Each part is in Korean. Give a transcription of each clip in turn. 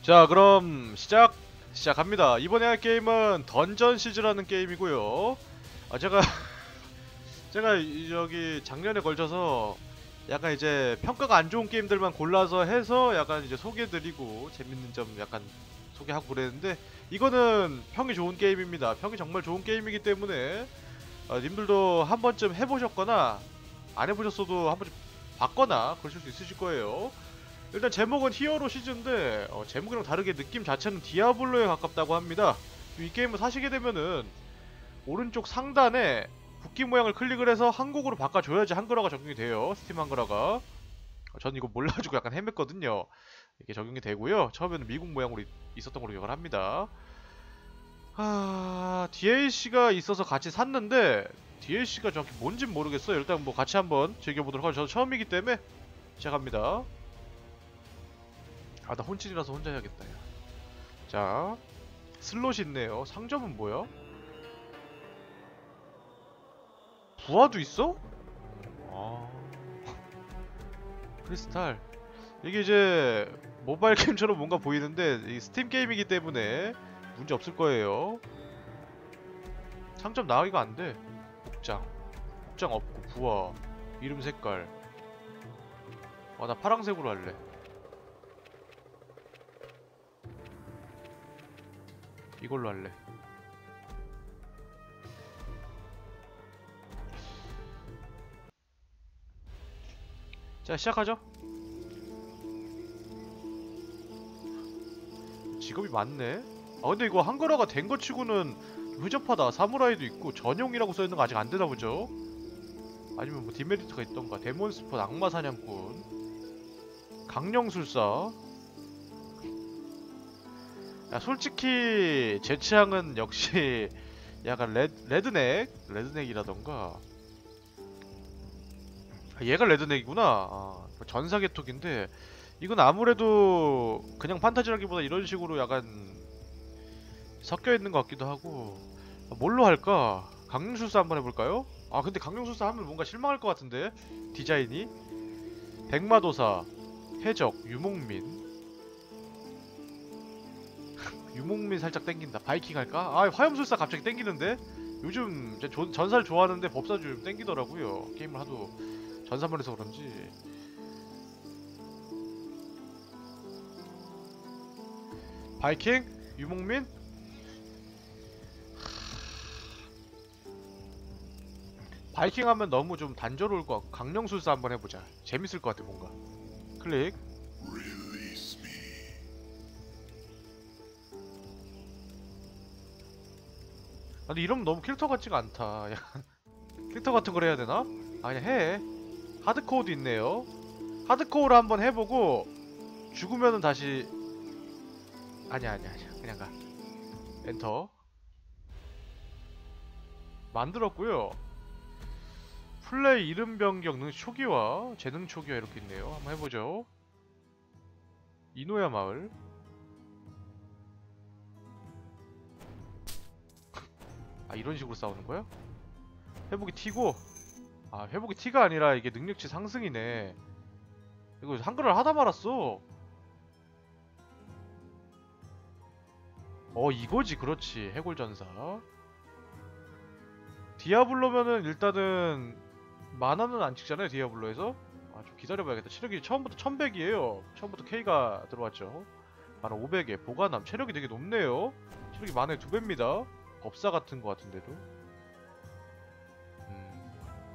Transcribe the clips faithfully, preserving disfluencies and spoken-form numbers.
자, 그럼 시작 시작합니다. 이번에 할 게임은 던전 시즈라는 게임이고요. 아, 제가 제가 이- 여기 작년에 걸쳐서 약간 이제 평가가 안 좋은 게임들만 골라서 해서 약간 이제 소개드리고 재밌는 점 약간 소개하고 그랬는데, 이거는 평이 좋은 게임입니다. 평이 정말 좋은 게임이기 때문에 아, 님들도 한 번쯤 해보셨거나 안 해보셨어도 한 번쯤 봤거나 그러실 수 있으실 거예요. 일단 제목은 히어로 시즌인데 어, 제목이랑 다르게 느낌 자체는 디아블로에 가깝다고 합니다. 이 게임을 사시게 되면은 오른쪽 상단에 국기 모양을 클릭을 해서 한국어로 바꿔줘야지 한글화가 적용이 돼요. 스팀 한글화가. 어, 저는 이거 몰라가지고 약간 헤맸거든요. 이게 적용이 되고요. 처음에는 미국 모양으로 있, 있었던 걸로 기억을 합니다. 아, 디엘씨가 있어서 같이 샀는데 디엘씨가 정확히 뭔진 모르겠어요. 일단 뭐 같이 한번 즐겨보도록 하죠. 저도 처음이기 때문에 시작합니다. 아, 나 혼쭐이라서 혼자 해야겠다. 야. 자, 슬롯이 있네요. 상점은 뭐야? 부하도 있어? 아, 크리스탈. 이게 이제 모바일 게임처럼 뭔가 보이는데 이 스팀 게임이기 때문에 문제 없을 거예요. 상점 나가기가 안 돼. 복장. 복장 없고 부하. 이름 색깔. 아, 나 파랑색으로 할래. 이걸로 할래. 자, 시작하죠. 직업이 많네. 아, 근데 이거 한글화가 된 거 치고는 흐접하다. 사무라이도 있고 전용이라고 써있는 거 아직 안 되나 보죠? 아니면 뭐 디메리트가 있던가. 데몬스폰, 악마 사냥꾼, 강령술사. 야, 솔직히 제 취향은 역시 약간 레, 레드넥? 레드넥이라던가. 아, 얘가 레드넥이구나. 아, 전사계톡인데 이건 아무래도 그냥 판타지라기보다 이런 식으로 약간 섞여있는 것 같기도 하고. 아, 뭘로 할까? 강령술사 한번 해볼까요? 아, 근데 강령술사 하면 뭔가 실망할 것 같은데 디자인이. 백마도사, 해적, 유목민. 유목민 살짝 땡긴다. 바이킹 할까? 아, 화염술사 갑자기 땡기는데? 요즘 제 조- 전사를 좋아하는데 법사도 좀 땡기더라고요. 게임을 하도 전사만 해서 그런지. 바이킹? 유목민? 바이킹 하면 너무 좀 단조로울 것 같고 강령술사 한번 해보자. 재밌을 것 같아 뭔가. 클릭. 아, 근데 이러면 너무 캐릭터 같지가 않다. 약간 캐릭터 같은 걸 해야 되나? 아, 그냥 해. 하드코어도 있네요. 하드코어로 한번 해보고 죽으면은 다시. 아니야, 아니야, 아니야. 그냥 가. 엔터. 만들었고요. 플레이 이름 변경 능 초기화, 재능 초기화 이렇게 있네요. 한번 해보죠. 이노야 마을. 아, 이런 식으로 싸우는 거야? 회복이 T고. 아, 회복이 T가 아니라 이게 능력치 상승이네. 이거 한글을 하다 말았어. 어, 이거지. 그렇지. 해골전사. 디아블로면은 일단은 만화는 안 찍잖아요, 디아블로에서. 아, 좀 기다려봐야겠다. 체력이 처음부터 천백이에요. 처음부터 K가 들어왔죠. 만화 오백에 보관함. 체력이 되게 높네요. 체력이 만화의 두 배입니다. 법사 같은 거 같은데도. 음.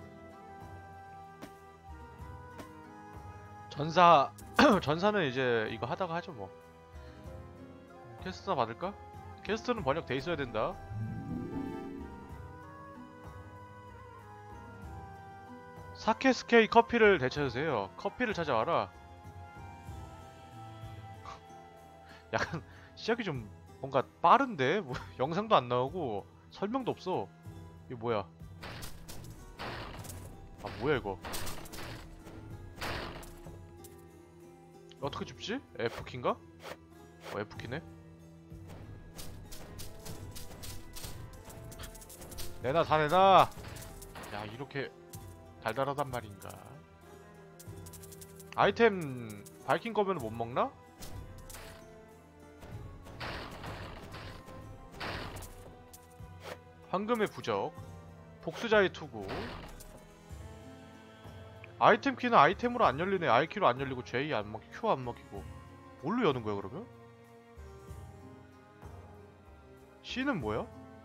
전사 전사는 이제 이거 하다가 하죠 뭐. 퀘스트나 받을까? 퀘스트는 번역돼 있어야 된다. 사케스케이 커피를 대체하세요. 커피를 찾아와라. 약간 시작이 좀 뭔가 빠른데? 뭐, 영상도 안 나오고 설명도 없어. 이게 뭐야? 아, 뭐야 이거? 어떻게 줍지? F키인가? 어, F키네? 내놔, 다 내놔! 야, 이렇게 달달하단 말인가? 아이템 바이킹 거면 못 먹나? 황금의 부적, 복수자의 투구. 아이템 키는 아이템으로 안 열리네. I키로 안 열리고 J 안 먹히고 Q 안 먹히고. 뭘로 여는 거야 그러면? C는 뭐야?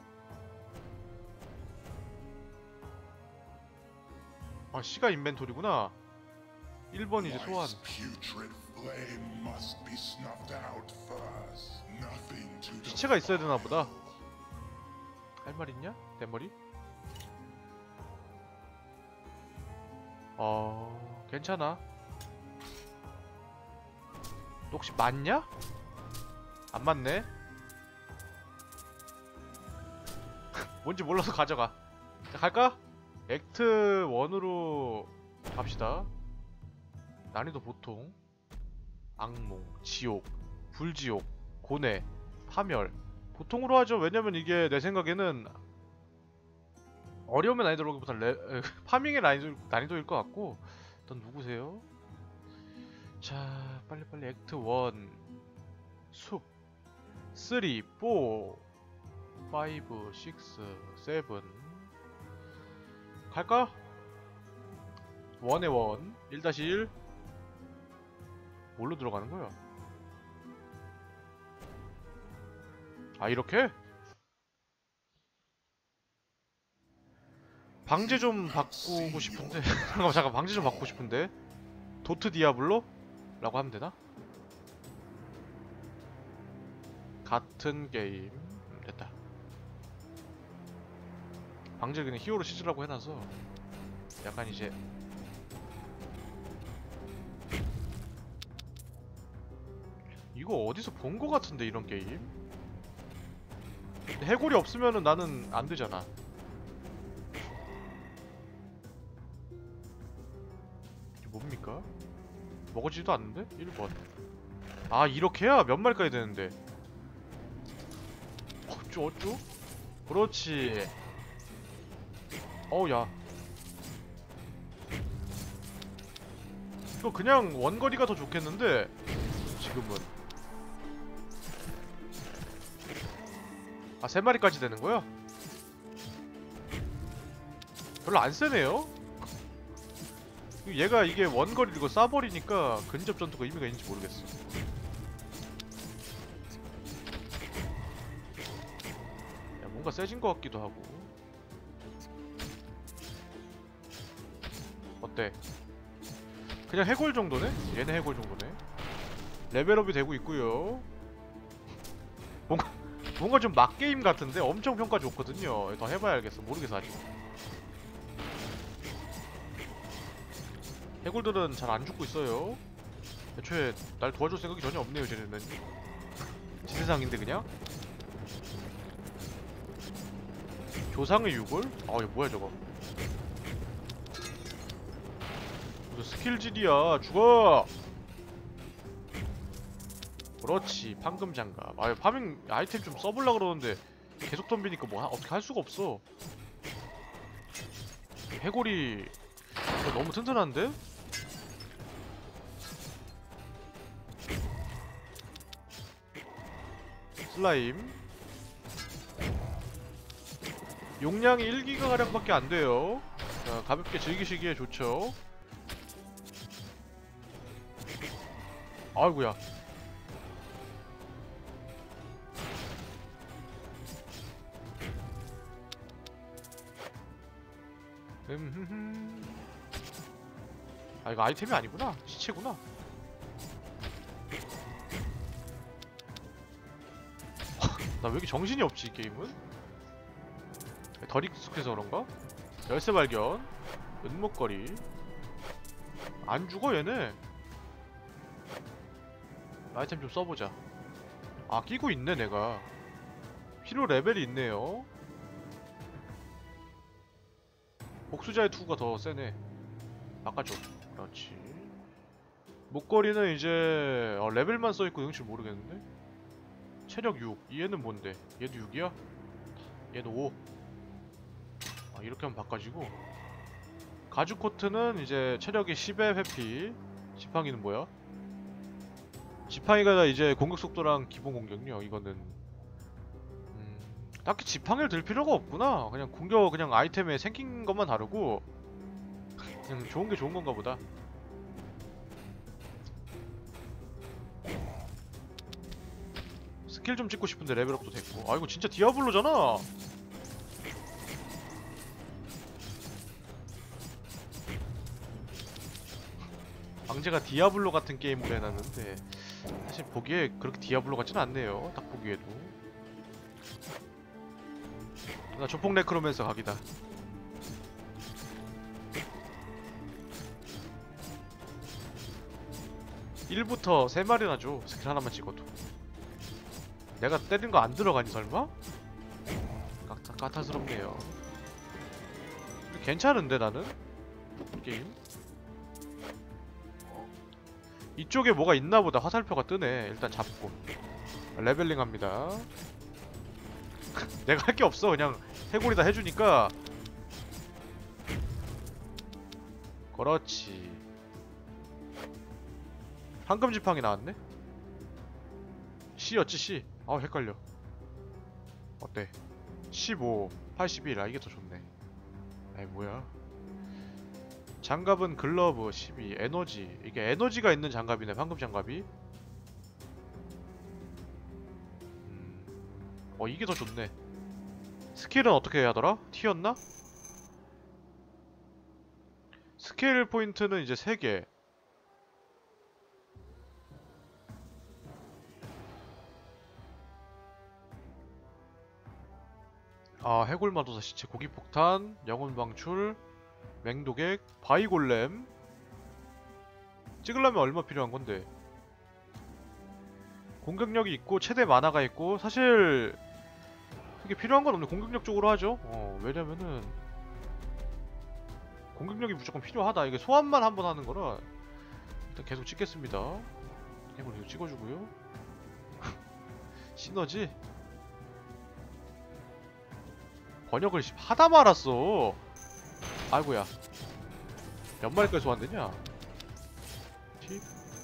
아, C가 인벤토리구나. 일 번 이제 소환. 시체가 있어야 되나 보다. 할 말 있냐? 대머리? 어... 괜찮아. 너 혹시 맞냐? 안 맞네. 뭔지 몰라서 가져가. 자, 갈까? 액트 일으로 갑시다. 난이도 보통, 악몽, 지옥, 불지옥, 고뇌, 파멸. 보통으로 하죠. 왜냐면 이게 내 생각에는 어려움의 난이도보다 레... 파밍의 난이도, 난이도일 것 같고. 일단 누구세요? 자, 빨리빨리 액트 일, 숲, 삼, 사, 오, 육, 칠 갈까? 일의 일, 일 일 뭘로 들어가는 거야? 아, 이렇게? 방제 좀 바꾸고 싶은데. 잠깐만, 잠깐, 방제 좀 바꾸고 싶은데. 도트 디아블로? 라고 하면 되나? 같은 게임. 음, 됐다. 방제를 그냥 히어로 시즈라고 해놔서 약간 이제 이거 어디서 본 거 같은데 이런 게임? 근데 해골이 없으면은 나는 안 되잖아. 이게 뭡니까? 먹어지지도 않는데? 일 번. 아, 이렇게 해야 몇 마리까지 되는데. 어쭈 어쭈? 그렇지. 어우, 야. 이거 그냥 원거리가 더 좋겠는데 지금은. 아, 세 마리까지 되는 거야? 별로 안 세네요? 얘가 이게 원거리고 싸버리니까 근접 전투가 의미가 있는지 모르겠어. 야, 뭔가 세진 것 같기도 하고. 어때? 그냥 해골 정도네? 얘네 해골 정도네. 레벨업이 되고 있고요. 뭔가 뭔가 좀 막게임 같은데 엄청 평가 좋거든요. 더 해봐야 알겠어. 모르겠어 아직. 해골들은 잘 안 죽고 있어요. 애초에 날 도와줄 생각이 전혀 없네요. 쟤네는 지세상인데 그냥. 조상의 유골? 아, 이거 뭐야 저거. 무슨 스킬질이야. 죽어. 그렇지. 판금 장갑. 아, 파밍 아이템 좀 써볼라 그러는데 계속 덤비니까 뭐 하, 어떻게 할 수가 없어. 해골이 너무 튼튼한데? 슬라임. 용량이 일 기가 가량밖에 안 돼요. 자, 가볍게 즐기시기에 좋죠. 아이고야. 음흠흠. 아, 이거 아이템이 아니구나. 시체구나. 나 왜 이렇게 정신이 없지 이 게임은? 덜 익숙해서 그런가? 열쇠 발견. 은목걸이. 안 죽어 얘네. 아이템 좀 써보자. 아, 끼고 있네 내가. 필요 레벨이 있네요. 복수자의 투구가 더 세네. 바꿔줘. 그렇지. 목걸이는 이제 어, 레벨만 써있고 능치 모르겠는데? 체력 육. 얘는 뭔데? 얘도 육이야? 얘도 오. 아, 이렇게 하면 바꿔지고. 가죽 코트는 이제 체력이 십에 회피. 지팡이는 뭐야? 지팡이가 이제 공격 속도랑 기본 공격력. 이거는 음, 딱히 지팡이를 들 필요가 없구나. 그냥 공격 그냥 아이템에 생긴 것만 다르고 그냥 좋은 게 좋은 건가 보다. 스킬 좀 찍고 싶은데 레벨업도 됐고. 아 이거 진짜 디아블로잖아. 방제가 디아블로 같은 게임으로 해놨는데 사실 보기에 그렇게 디아블로 같지는 않네요. 딱 보기에도. 나 조폭 네크로맨서 각이다. 일부터 세 마리나 줘. 스킬 하나만 찍어도. 내가 때린 거 안 들어가니 설마? 까타, 까탈스럽네요. 괜찮은데 나는? 게임? 이쪽에 뭐가 있나보다. 화살표가 뜨네. 일단 잡고 레벨링 합니다. 내가 할 게 없어. 그냥 해골이 다 해주니까. 그렇지. 황금 지팡이 나왔네? C였지 C. 아우 헷갈려. 어때? 십오, 팔십일. 아 이게 더 좋네. 아이 뭐야. 장갑은 글러브 십이. 에너지. 이게 에너지가 있는 장갑이네. 황금 장갑이. 음. 어 이게 더 좋네. 스킬은 어떻게 해야 하더라? T였나? 스킬 포인트는 이제 세 개. 아 해골마도사 시체, 고기폭탄, 영혼방출, 맹독액, 바이골렘. 찍으려면 얼마 필요한 건데? 공격력이 있고 최대 만화가 있고. 사실 이게 필요한 건 없는데 공격력 쪽으로 하죠. 어 왜냐면은 공격력이 무조건 필요하다. 이게 소환만 한번 하는 거라. 일단 계속 찍겠습니다. 해골 이거 찍어주고요. 시너지? 번역을 하다 말았어. 아이고야. 몇 마리까지 소환되냐? 팁?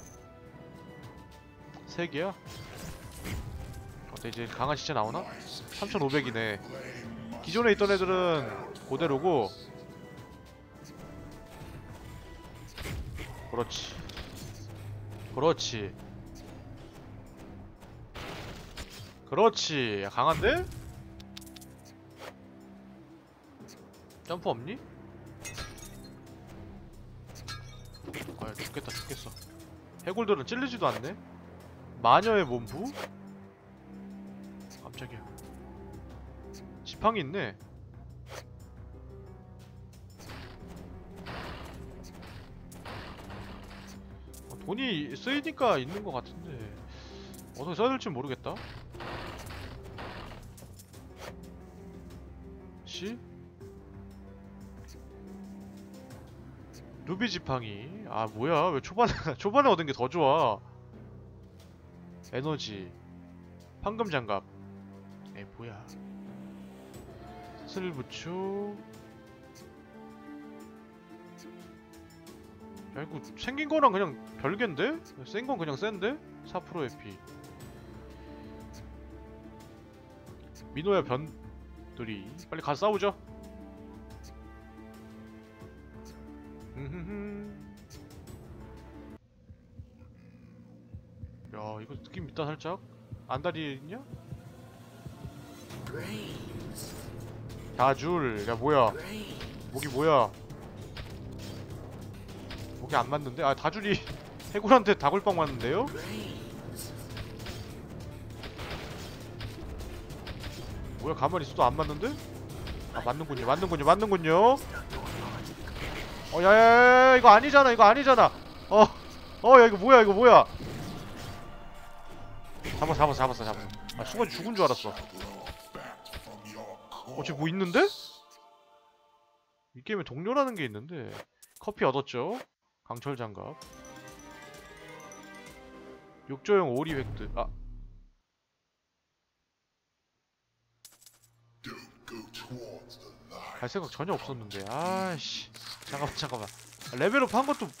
세 개야? 어때 이제 강한 시체 나오나? 삼천오백이네. 기존에 있던 애들은 그대로고. 그렇지. 그렇지. 그렇지. 야, 강한데? 점프 없니? 아 죽겠다 죽겠어. 해골들은 찔리지도 않네? 마녀의 몸부? 깜짝이야. 지팡이 있네. 어, 돈이 쓰이니까 있는 것 같은데 어떻게 써야 될지 모르겠다. 시? 루비 지팡이. 아 뭐야 왜 초반에 초반에 얻은 게 더 좋아. 에너지, 황금 장갑. 에 뭐야. 슬부추. 야 이거 생긴 거랑 그냥 별개인데? 센 건 그냥 센데? 사 퍼센트 에피. 민호야 변들이. 빨리 가서 싸우죠. 야 이거 느낌 있다 살짝. 안달이 있냐? 다줄. 야 뭐야 목이 뭐야. 목이 안 맞는데? 아 다줄이 해골한테 다골빵 맞는데요? 뭐야 가만히 있어도 안 맞는데? 아 맞는군요 맞는군요 맞는군요. 어 야야야야 이거 아니잖아 이거 아니잖아. 어 어 야 이거 뭐야 이거 뭐야. 잡았어 잡았어 잡았어 잡았어. 아 순간 죽은 줄 알았어. 어 쟤 뭐 있는데? 이 게임에 동료라는 게 있는데. 커피 얻었죠? 강철 장갑. 욕조용 오리 획득. 아 갈 생각 전혀 없었는데. 아이씨 잠깐만 잠깐만. 레벨업 한 것도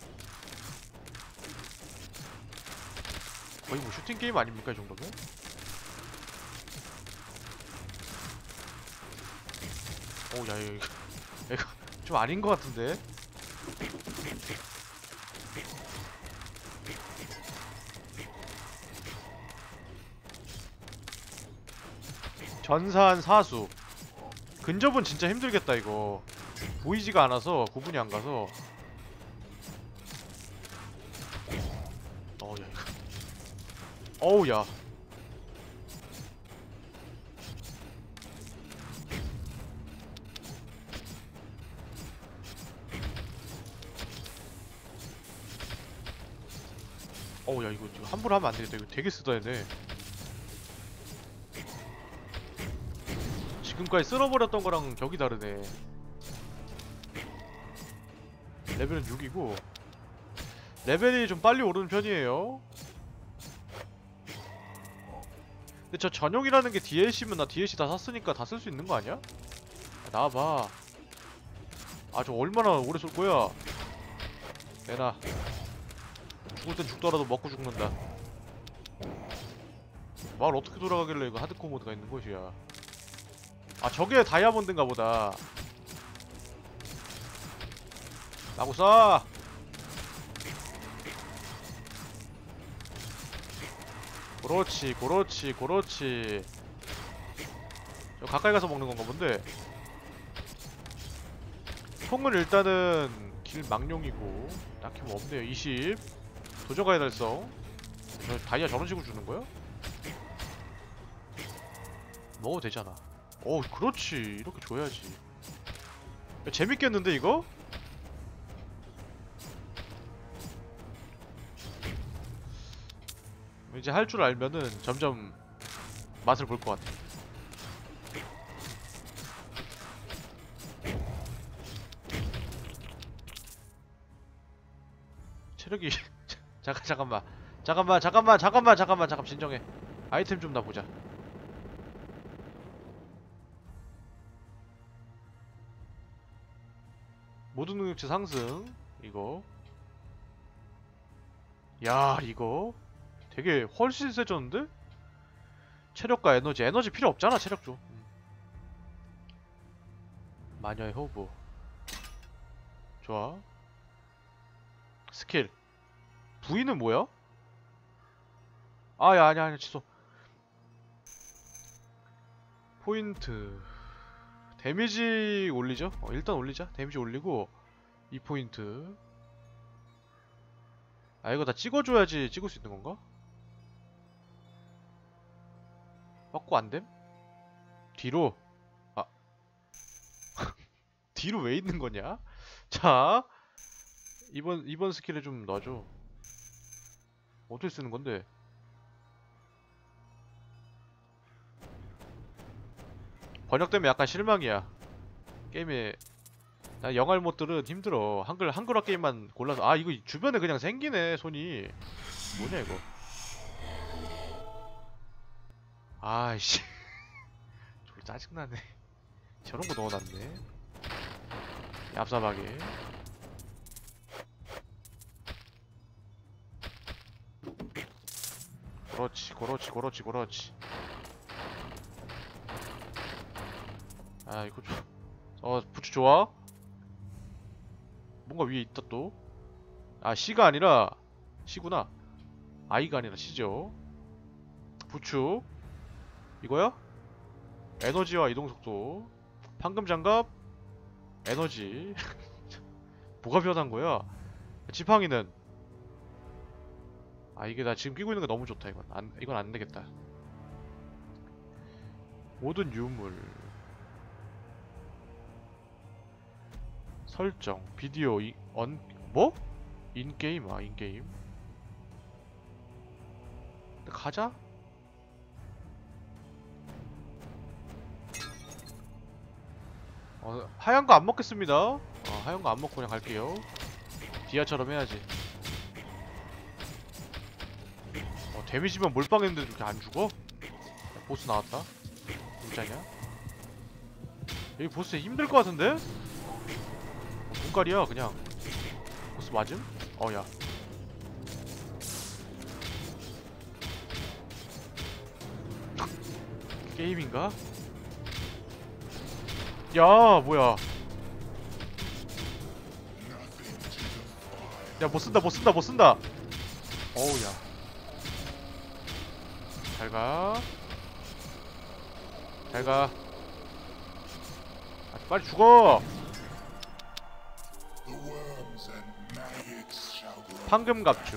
거의 뭐 슈팅 게임 아닙니까 이 정도면? 어우 야 이거 이거 좀 아닌 것 같은데. 전사한 사수. 근접은 진짜 힘들겠다 이거. 보이지가 않아서 구분이 안 가서. 어우 야 이거. 어우 야. 어우 야 이거 지금 함부로 하면 안 되겠다. 이거 되게 쓰다 얘네. 지금까지 쓸어버렸던 거랑 격이 다르네. 레벨은 육이고 레벨이 좀 빨리 오르는 편이에요. 근데 저 전용이라는 게 디엘씨면 나 디엘씨 다 샀으니까 다 쓸 수 있는 거 아니야? 나와봐. 아 저 얼마나 오래 쏠 거야? 내놔. 죽을 땐 죽더라도 먹고 죽는다. 마을 어떻게 돌아가길래 이거 하드코어 모드가 있는 것이야. 아 저게 다이아몬드인가 보다. 나고 쏴! 그렇지 그렇지 그렇지. 저 가까이 가서 먹는 건가 본데. 총은 일단은 길 망령이고 딱히 뭐 없네요. 이십 도저가의 달성. 저 다이아 저런 식으로 주는 거야? 먹어도 되잖아. 어 그렇지 이렇게 줘야지. 야, 재밌겠는데 이거? 이제 할 줄 알면은 점점 맛을 볼 것 같아. 체력이 잠깐 잠깐만 잠깐만 잠깐만 잠깐만 잠깐만 잠깐 진정해. 아이템 좀 나 보자. 모든 능력치 상승. 이거 야 이거 되게 훨씬 세졌는데? 체력과 에너지. 에너지 필요 없잖아 체력 좀. 음. 마녀의 호부 좋아. 스킬 V는 뭐야? 아야 아니야 아니야 취소. 포인트 데미지 올리죠? 어, 일단 올리자. 데미지 올리고 이 포인트. 아 이거 다 찍어줘야지 찍을 수 있는 건가? 맞고 안됨? 뒤로. 아 뒤로 왜 있는 거냐? 자 이번 이번 스킬에 좀 놔줘. 어떻게 쓰는 건데? 번역 때문에 약간 실망이야. 게임에 나 영알 못들은 힘들어. 한글 한글화 게임만 골라서. 아 이거 주변에 그냥 생기네 손이. 뭐냐 이거. 아이씨 졸라 짜증나네. 저런 거 넣어놨네. 얍삽하게. 그렇지 그렇지 그렇지 그렇지. 아 이거 좀. 어 부츠 좋아? 뭔가 위에 있다 또. 아 C가 아니라 C구나. I가 아니라 C죠. 부축 이거야? 에너지와 이동속도. 판금장갑 에너지. 뭐가 변한 거야? 지팡이는. 아 이게 나 지금 끼고 있는 거 너무 좋다. 이건 안, 이건 안 되겠다. 모든 유물 설정 비디오 이, 언 뭐? 인게임. 아 인게임. 가자. 어, 하얀 거 안 먹겠습니다. 어, 하얀 거 안 먹고 그냥 갈게요. 디아처럼 해야지. 어, 데미지만 몰빵했는데 이렇게 안 죽어? 야, 보스 나왔다. 진짜냐? 여기 보스 힘들 것 같은데? 어, 눈깔이야 그냥. 보스 맞음? 어야. 게임인가? 야 뭐야. 야 못쓴다 못쓴다 못쓴다. 어우야. 잘가 잘가. 아, 빨리 죽어. 판금갑주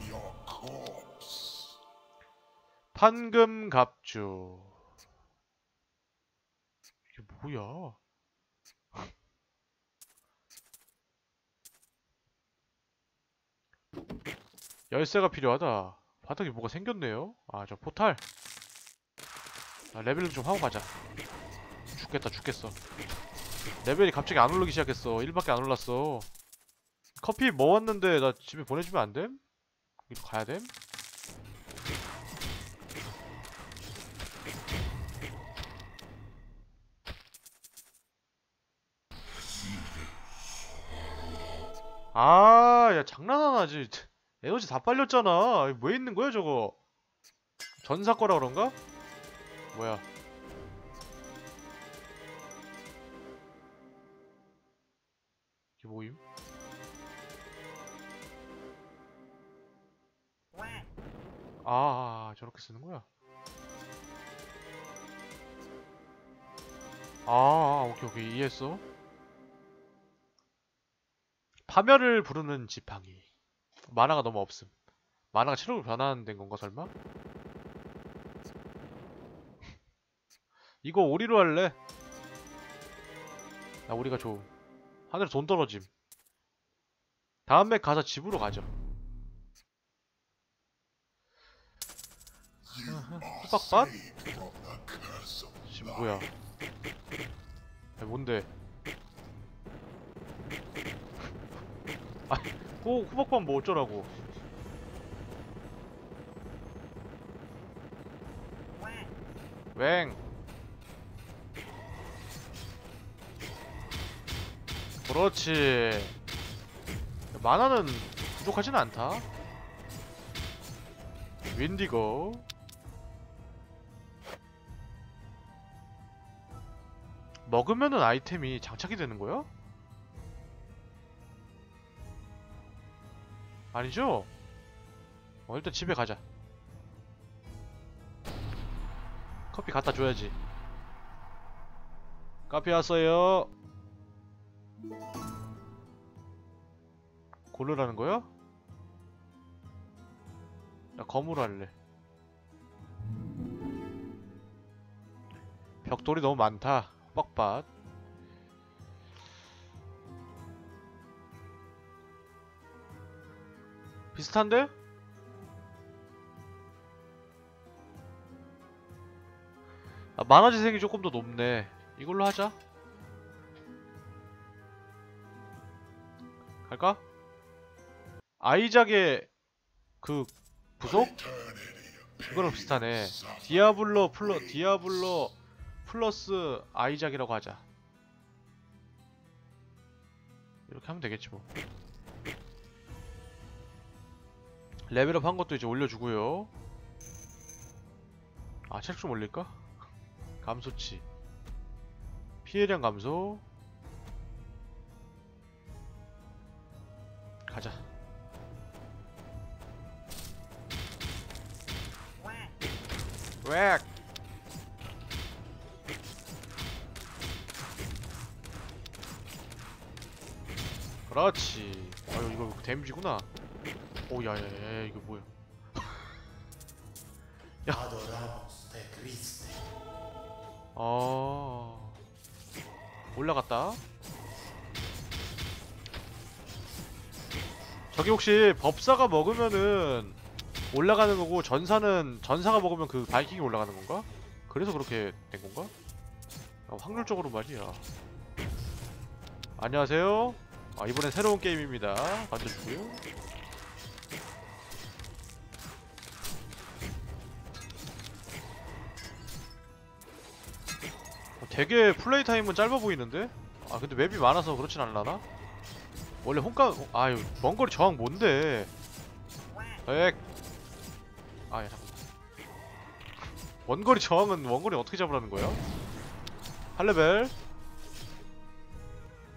판금갑주. 이게 뭐야. 열쇠가 필요하다. 바닥에 뭐가 생겼네요. 아 저 포탈. 아, 레벨 좀 하고 가자. 죽겠다 죽겠어. 레벨이 갑자기 안 오르기 시작했어. 일밖에 안 올랐어. 커피 먹었는데 나 집에 보내주면 안 됨? 여기로 가야 됨? 아, 야 장난하나 지. 에너지 다 빨렸잖아. 왜 있는 거야 저거? 전사 거라 그런가? 뭐야? 이게 뭐임? 아, 아, 아 저렇게 쓰는 거야? 아, 아 오케이 오케이 이해했어. 파멸을 부르는 지팡이. 만화가 너무 없음. 만화가 체력으로 변환된 건가 설마? 이거 오리로 할래? 나 오리가 좋음. 하늘에 돈 떨어짐. 다음에 가서 집으로 가죠. 호박밭? 지금 뭐야? 야, 뭔데? 아, 호, 호박밭 뭐 어쩌라고? 웽. 그렇지. 만화는 부족하진 않다. 윈디고. 먹으면은 아이템이 장착이 되는 거야? 아니죠? 어, 일단 집에 가자. 커피 갖다 줘야지. 카페 왔어요. 고르라는 거야? 나 검으로 할래. 벽돌이 너무 많다. 뻑밭. 비슷한데? 아, 만화재생이 조금 더 높네. 이걸로 하자. 갈까? 아이작의 그 부속? 그거랑 비슷하네. 디아블로 플러 디아블로 플러스 아이작이라고 하자. 이렇게 하면 되겠지 뭐. 레벨업 한 것도 이제 올려주고요. 아, 책 좀 올릴까? 감소치. 피해량 감소. 가자. 웩! 그렇지. 아유 이거 데미지구나. 오 야야야 이거 뭐야? 야. 어. 올라갔다. 저기 혹시 법사가 먹으면은 올라가는 거고 전사는 전사가 먹으면 그 바이킹이 올라가는 건가? 그래서 그렇게 된 건가? 아, 확률적으로 말이야. 안녕하세요. 아, 이번엔 새로운 게임입니다. 만져주고요. 어, 되게 플레이 타임은 짧아 보이는데? 아 근데 맵이 많아서 그렇진 않을라나? 원래 혼가 아유 먼거리 저항 뭔데? 엑. 아야 잠깐만. 원거리 저항은 원거리 어떻게 잡으라는 거야? 할 레벨.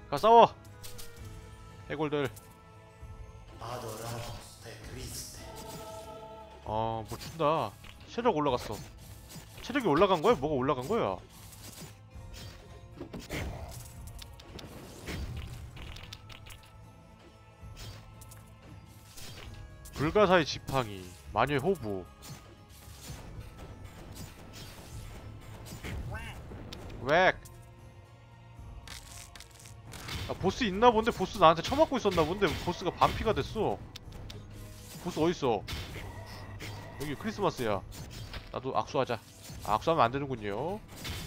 가 싸워. 해골들. 어, 뭐 준다. 체력 올라갔어. 체력이 올라간 거야? 뭐가 올라간 거야? 불가사의 지팡이, 마녀의 호부. 웩. 아, 보스 있나 본데? 보스 나한테 처맞고 있었나 본데? 보스가 반피가 됐어. 보스 어딨어? 여기 크리스마스야. 나도 악수하자. 아, 악수하면 안 되는군요.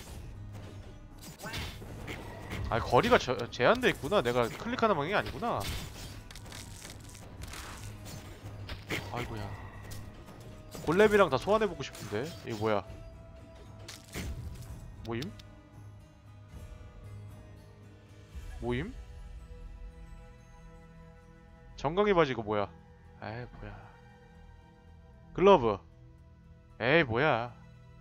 아, 거리가 저, 제한돼 있구나. 내가 클릭하는 방향이 아니구나. 아이고야. 골렘이랑 다 소환해보고 싶은데. 이거 뭐야? 모임? 모임? 정강이 바지 이거 뭐야? 에이 뭐야. 글러브. 에이 뭐야.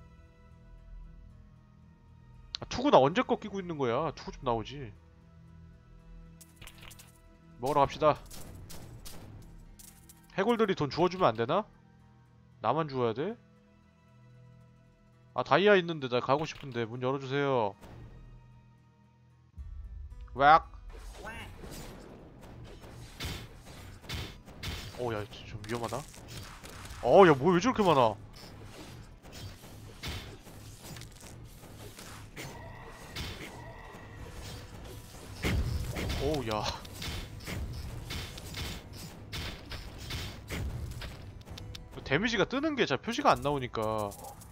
아, 투구 나 언제 거 끼고 있는 거야? 투구 좀 나오지. 먹으러 갑시다. 해골들이 돈 주워주면 안 되나? 나만 주워야 돼? 아, 다이아 있는데 나 가고 싶은데 문 열어주세요. 웩. 어, 야, 좀 위험하다. 어, 야, 뭐 왜 저렇게 많아? 오, 야. 데미지가 뜨는 게 잘 표시가 안 나오니까.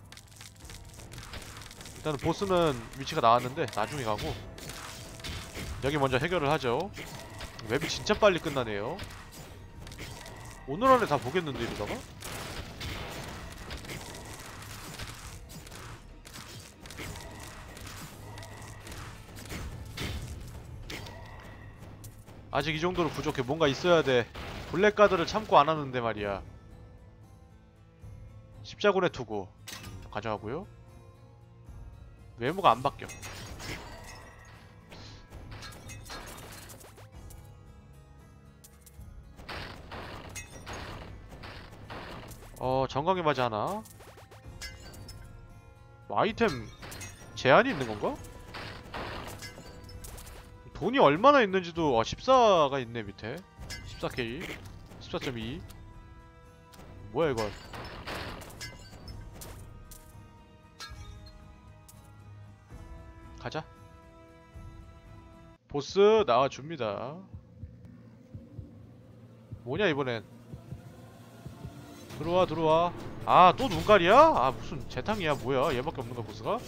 일단은 보스는 위치가 나왔는데 나중에 가고. 여기 먼저 해결을 하죠. 맵이 진짜 빨리 끝나네요. 오늘 안에 다 보겠는데 이러다가? 아직 이 정도로 부족해. 뭔가 있어야 돼. 블랙가드를 참고 안 하는데 말이야. 십자군의 투구 가져가고요. 외모가 안 바뀌어. 어, 정강이 맞이 하나. 뭐 아이템 제한이 있는 건가? 돈이 얼마나 있는지도. 아, 십사가 있네 밑에. 십사 케이 십사 점 이. 뭐야 이건. 가자. 보스 나와줍니다. 뭐냐 이번엔. 들어와 들어와. 아, 또 눈깔이야? 아, 무슨 재탕이야 뭐야. 얘밖에 없는가 보스가?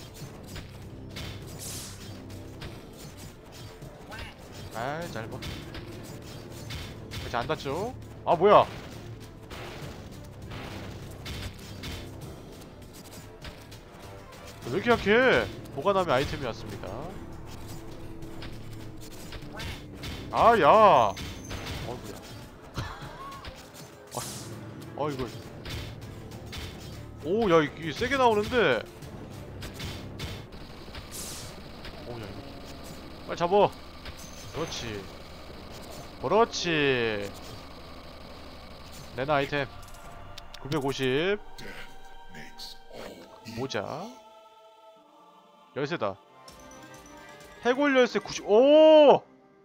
아이 짧아. 이제 안 닿죠? 아 뭐야. 왜 이렇게 약해? 보관함에 아이템이 왔습니다. 아, 야! 어이구야. 아, 아, 이거. 오, 야, 이게 세게 나오는데. 오, 야, 이거. 빨리 잡어. 그렇지. 그렇지. 내나 아이템. 구백오십. 모자. 열쇠다. 해골 열쇠 구십. 오!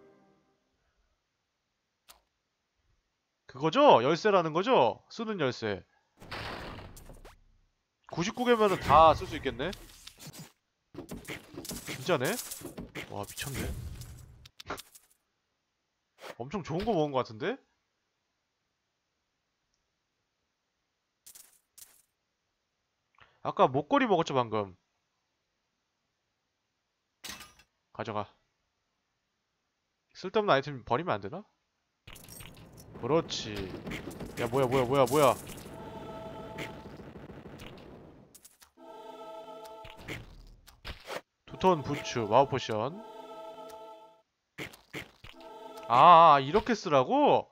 그거죠? 열쇠라는 거죠? 쓰는 열쇠. 구십구 개면은 다 쓸 수 있겠네? 진짜네? 와, 미쳤네. 엄청 좋은 거 먹은 거 같은데? 아까 목걸이 먹었죠, 방금. 가져가. 쓸데없는 아이템 버리면 안 되나? 그렇지. 야, 뭐야, 뭐야, 뭐야, 뭐야. 두턴 부츠, 마우 포션. 아, 이렇게 쓰라고?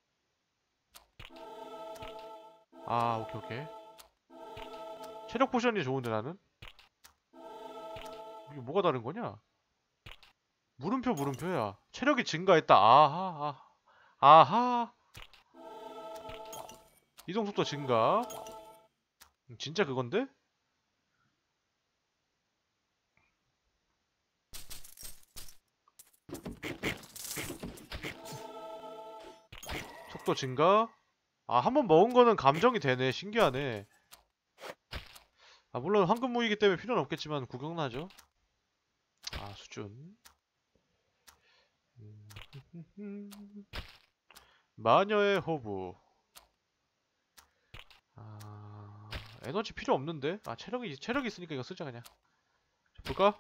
아, 오케이, 오케이. 체력 포션이 좋은데, 나는? 이게 뭐가 다른 거냐? 물음표 물음표야. 체력이 증가했다. 아하. 아, 아하. 이동속도 증가. 진짜 그건데? 속도 증가. 아, 한번 먹은 거는 감정이 되네. 신기하네. 아, 물론 황금무기이기 때문에 필요는 없겠지만 구경은 하죠. 아, 수준. 마녀의 호부. 아, 에너지 필요 없는데? 아, 체력이, 체력이 있으니까 이거 쓰자, 그냥. 볼까?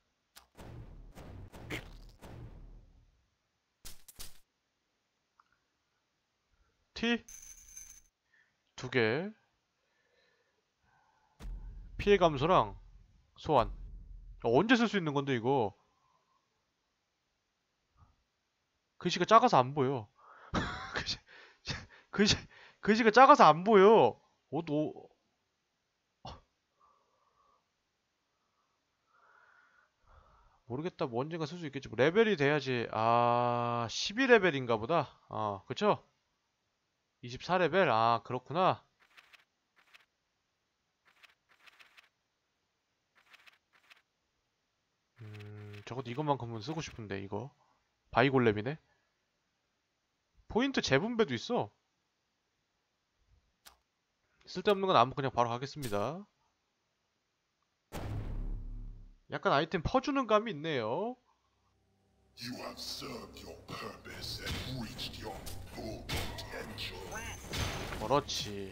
T? 두 개. 피해 감소랑 소환. 어, 언제 쓸 수 있는 건데, 이거? 글씨가 작아서 안 보여. 글씨, 글씨, 글씨가 작아서 안 보여. 어, 너, 모르겠다. 뭐 언젠가 쓸 수 있겠지. 뭐 레벨이 돼야지. 아, 십이 레벨인가 보다. 어, 그쵸? 이십사 레벨? 아, 그렇구나. 음, 적어도 이것만큼은 쓰고 싶은데, 이거. 바이골렘이네? 포인트 재분배도 있어. 쓸데없는 건 아무 그냥 바로 가겠습니다. 약간 아이템 퍼주는 감이 있네요. You have served your purpose and reached your full potential. 그렇지.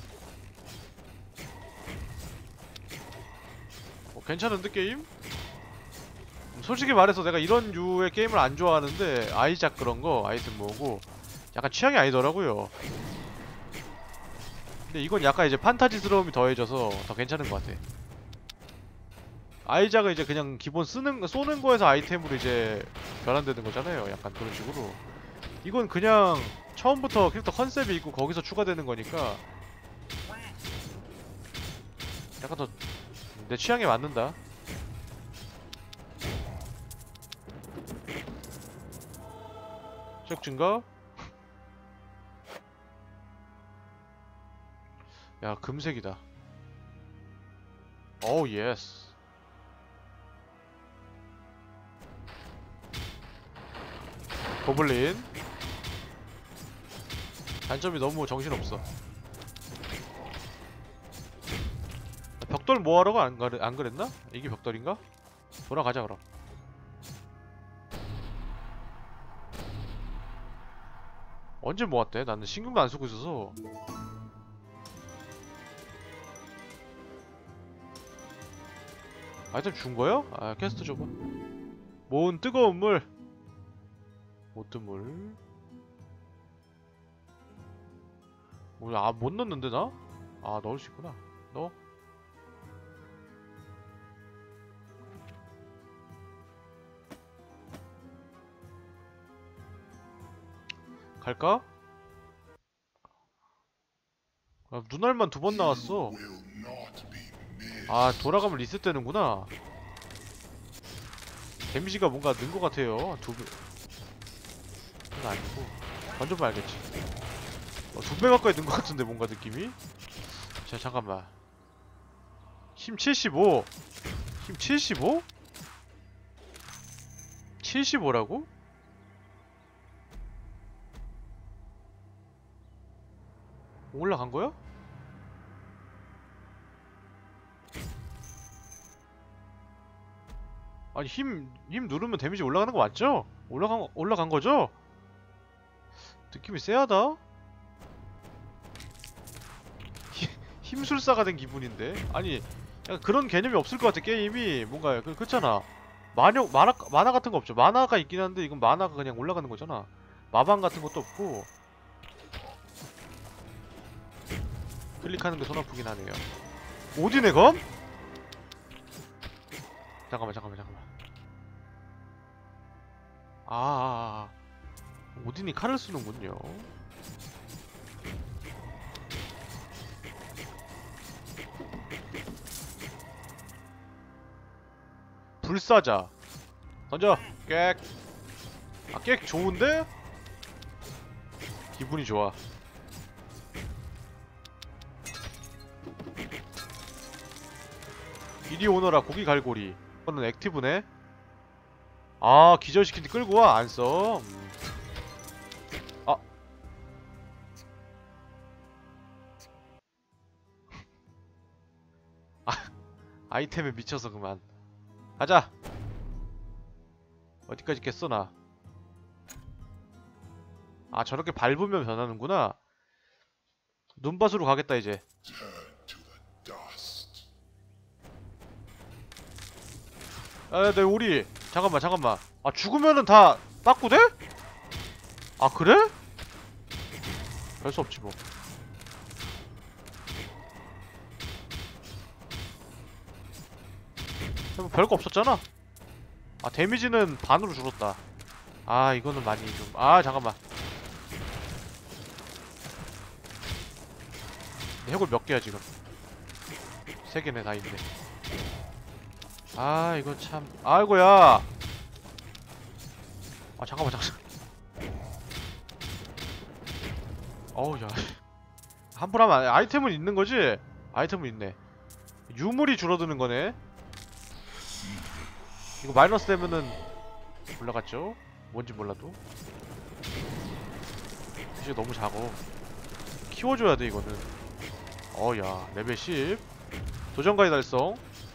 어, 괜찮은데 게임? 솔직히 말해서 내가 이런 류의 게임을 안 좋아하는데 아이작 그런거 아이템 모으고 약간 취향이 아니더라고요. 근데 이건 약간 이제 판타지스러움이 더해져서 더 괜찮은 것 같아. 아이작은 이제 그냥 기본 쓰는 쏘는 거에서 아이템으로 이제 변환되는 거잖아요. 약간 그런 식으로. 이건 그냥 처음부터 캐릭터 컨셉이 있고 거기서 추가되는 거니까 약간 더 내 취향에 맞는다. 적 증가? 야, 금색이다. 오, 예스. 고블린. 단점이 너무 정신없어. 벽돌 모아러가 안, 가르, 안 그랬나? 이게 벽돌인가? 돌아가자 그럼. 언제 모았대? 나는 신경도 안 쓰고 있어서. 아이템 준 거야? 아, 퀘스트 줘봐. 모은 뜨거운 물. 모뜨물. 뭐, 아, 못 넣는데 나? 아, 넣을 수 있구나. 넣어. 갈까? 아, 눈알만 두 번 나왔어. 아, 돌아가면 리셋되는구나. 데미지가 뭔가 는 것 같아요. 두 배. 그건 아니고. 던져보면 알겠지. 어, 두 배 가까이 는 것 같은데, 뭔가 느낌이? 자, 잠깐만. 힘 칠십오. 힘 칠십오? 칠십오라고? 올라간 거야? 아니 힘, 힘 누르면 데미지 올라가는 거 맞죠? 올라간, 올라간 거죠? 느낌이 쎄하다? 힘- 힘술사가 된 기분인데? 아니 약간 그런 개념이 없을 것 같아 게임이. 뭔가 그, 그렇잖아. 마녀, 만화, 만화 같은 거 없죠. 만화가 있긴 한데 이건 만화가 그냥 올라가는 거잖아. 마방 같은 것도 없고. 클릭하는 게 손 아프긴 하네요. 오딘의 검? 잠깐만 잠깐만 잠깐만. 아, 아, 아. 오딘이 칼을 쓰는군요. 불사자. 던져. 꽥. 아, 꽥 좋은데? 기분이 좋아. 이리 오너라 고기 갈고리. 이거는 액티브네. 아, 기절시킨 뒤 끌고 와. 안 써. 음. 아. 아, 아이템에 미쳐서 그만. 가자. 어디까지 깼어 나. 아, 저렇게 밟으면 변하는구나. 눈밭으로 가겠다 이제. Turn to the dust. 아, 네, 우리 잠깐만 잠깐만. 아, 죽으면은 다 빠꾸돼? 아, 그래? 별 수 없지 뭐. 뭐 별거 없었잖아. 아, 데미지는 반으로 줄었다. 아, 이거는 많이 좀. 아, 잠깐만. 해골 몇 개야 지금? 세 개네. 다 있네. 아, 이거 참. 아이고야. 아, 잠깐만 잠깐만. 어우, 야. 함부로 하면 안 돼. 아이템은 있는 거지? 아이템은 있네. 유물이 줄어드는 거네. 이거 마이너스 되면은 올라갔죠? 뭔지 몰라도. 이제 너무 작어. 키워줘야 돼 이거는. 어야, 레벨 십. 도전가이 달성.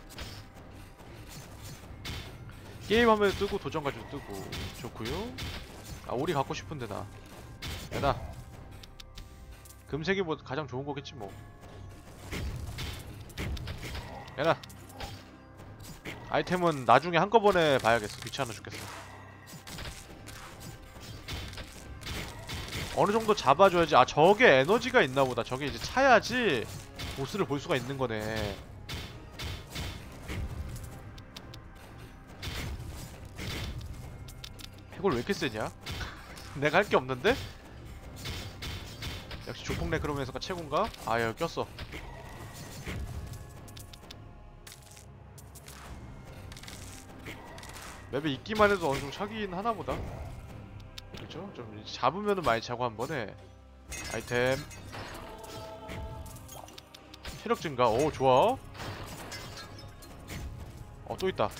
게임 화면에 뜨고 도전가지도 뜨고. 좋구요. 아, 오리 갖고 싶은데 나. 야나. 금색이 뭐 가장 좋은 거겠지 뭐. 야나. 아이템은 나중에 한꺼번에 봐야겠어. 귀찮아 죽겠어. 어느 정도 잡아줘야지. 아, 저게 에너지가 있나보다. 저게 이제 차야지 보스를 볼 수가 있는 거네. 해골 왜 이렇게 세냐? 내가 할 게 없는데? 역시 조폭 네크로맨서가 최고인가? 아, 여기 꼈어. 맵에 있기만 해도 어느 정도 차긴 하나보다. 그죠? 좀 잡으면은 많이 차고 한 번에. 아이템. 체력 증가. 오, 좋아. 어, 또 있다.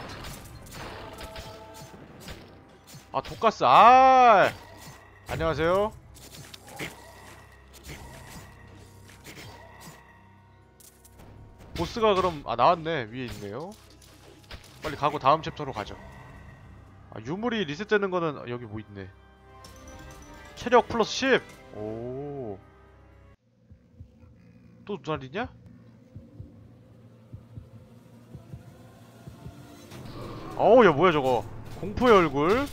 아, 독가스. 아, 안녕하세요. 보스가 그럼 아, 나왔네. 위에 있네요. 빨리 가고 다음 챕터로 가죠. 아, 유물이 리셋되는 거는 여기 뭐 있네. 체력 플러스 십. 오. 또 누나리냐? 어우, 야, 뭐야 저거. 공포의 얼굴.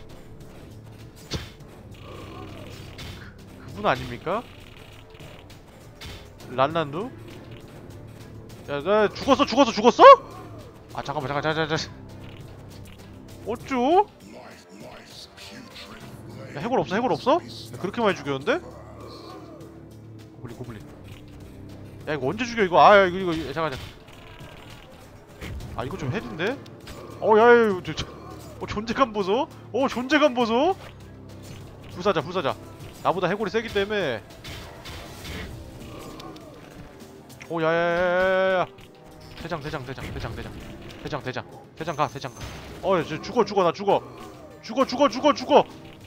그분 아닙니까? 란란루? 야, 나 죽었어 죽었어 죽었어? 아, 잠깐만 잠깐 잠깐 잠깐. 어쭈? 야, 해골 없어 해골 없어? 야, 그렇게 많이 죽였는데? 고블린 고블린. 야, 이거 언제 죽여 이거. 아, 야, 이거 이거 이거, 잠깐 잠깐. 아, 이거 좀 헬인데? 어, 야, 야, 이거 저, 저, 어, 존재감 보소? 어, 존재감 보소? 불사자 불사자. 나보다 해골이 세기 때문에. 오, 야야야야야. 대장 대장 대장 대장 대장 대장 대장 대장 가 대장 가. 어, 야, 저 죽어 죽어 나 죽어 죽어 죽어 죽어 죽어.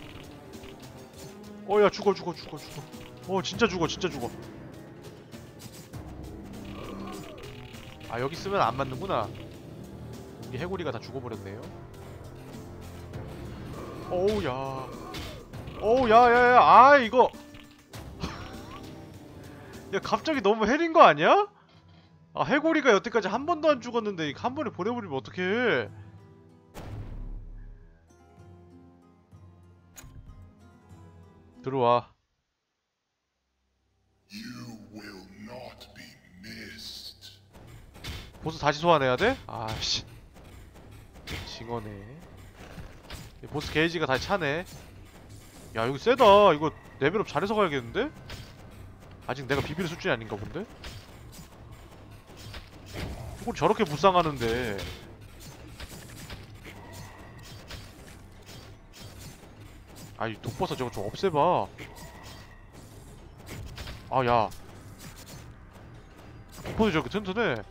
어, 야, 죽어 죽어 죽어 죽어. 어, 진짜 죽어 진짜 죽어. 아, 여기 쓰면 안 맞는구나. 이 해골이가 다 죽어버렸네요. 어우, 야. 어우, 야, 야, 야. 아, 이거. 야, 갑자기 너무 헬인 거 아니야? 아, 해골이가 여태까지 한 번도 안 죽었는데 이거 한 번에 보내버리면 어떡해. 들어와. You will not be missed. 보스 다시 소환해야 돼? 아씨. 징어네. 보스 게이지가 다시 차네. 야, 여기 세다. 이거 레벨업 잘해서 가야겠는데? 아직 내가 비빌 수준이 아닌가 본데? 이걸 저렇게 불쌍하는데. 아이 독버섯 저거 좀 없애봐. 아야 독버섯 저렇게 튼튼해.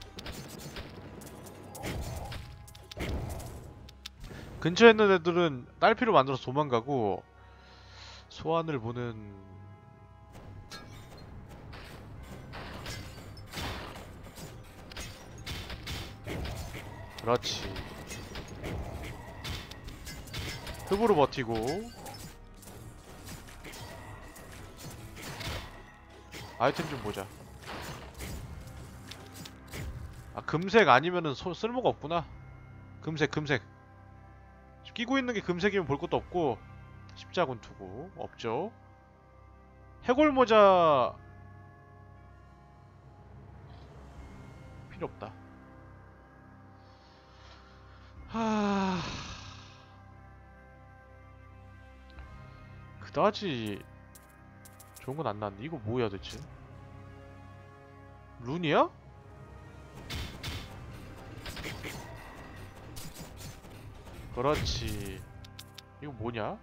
근처에 있는 애들은 딸피로 만들어서 도망가고 소환을 보는 그렇지. 흡으로 버티고 아이템 좀 보자. 아 금색 아니면은 소, 쓸모가 없구나. 금색 금색 끼고 있는 게 금색이면 볼 것도 없고 십자군 투구 없죠. 해골 모자 필요 없다. 하... 그다지 좋은 건 안 나왔네. 이거 뭐야 대체? 룬이야? 그렇지. 이거 뭐냐?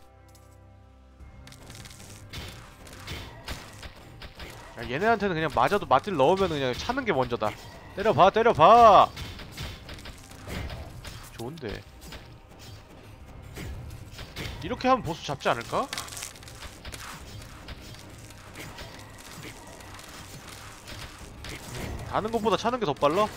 야, 얘네한테는 그냥 맞아도 맞딜 넣으면 그냥 차는 게 먼저다. 때려봐 때려봐. 좋은데 이렇게 하면 보스 잡지 않을까? 가는 것보다 차는 게 더 빨라?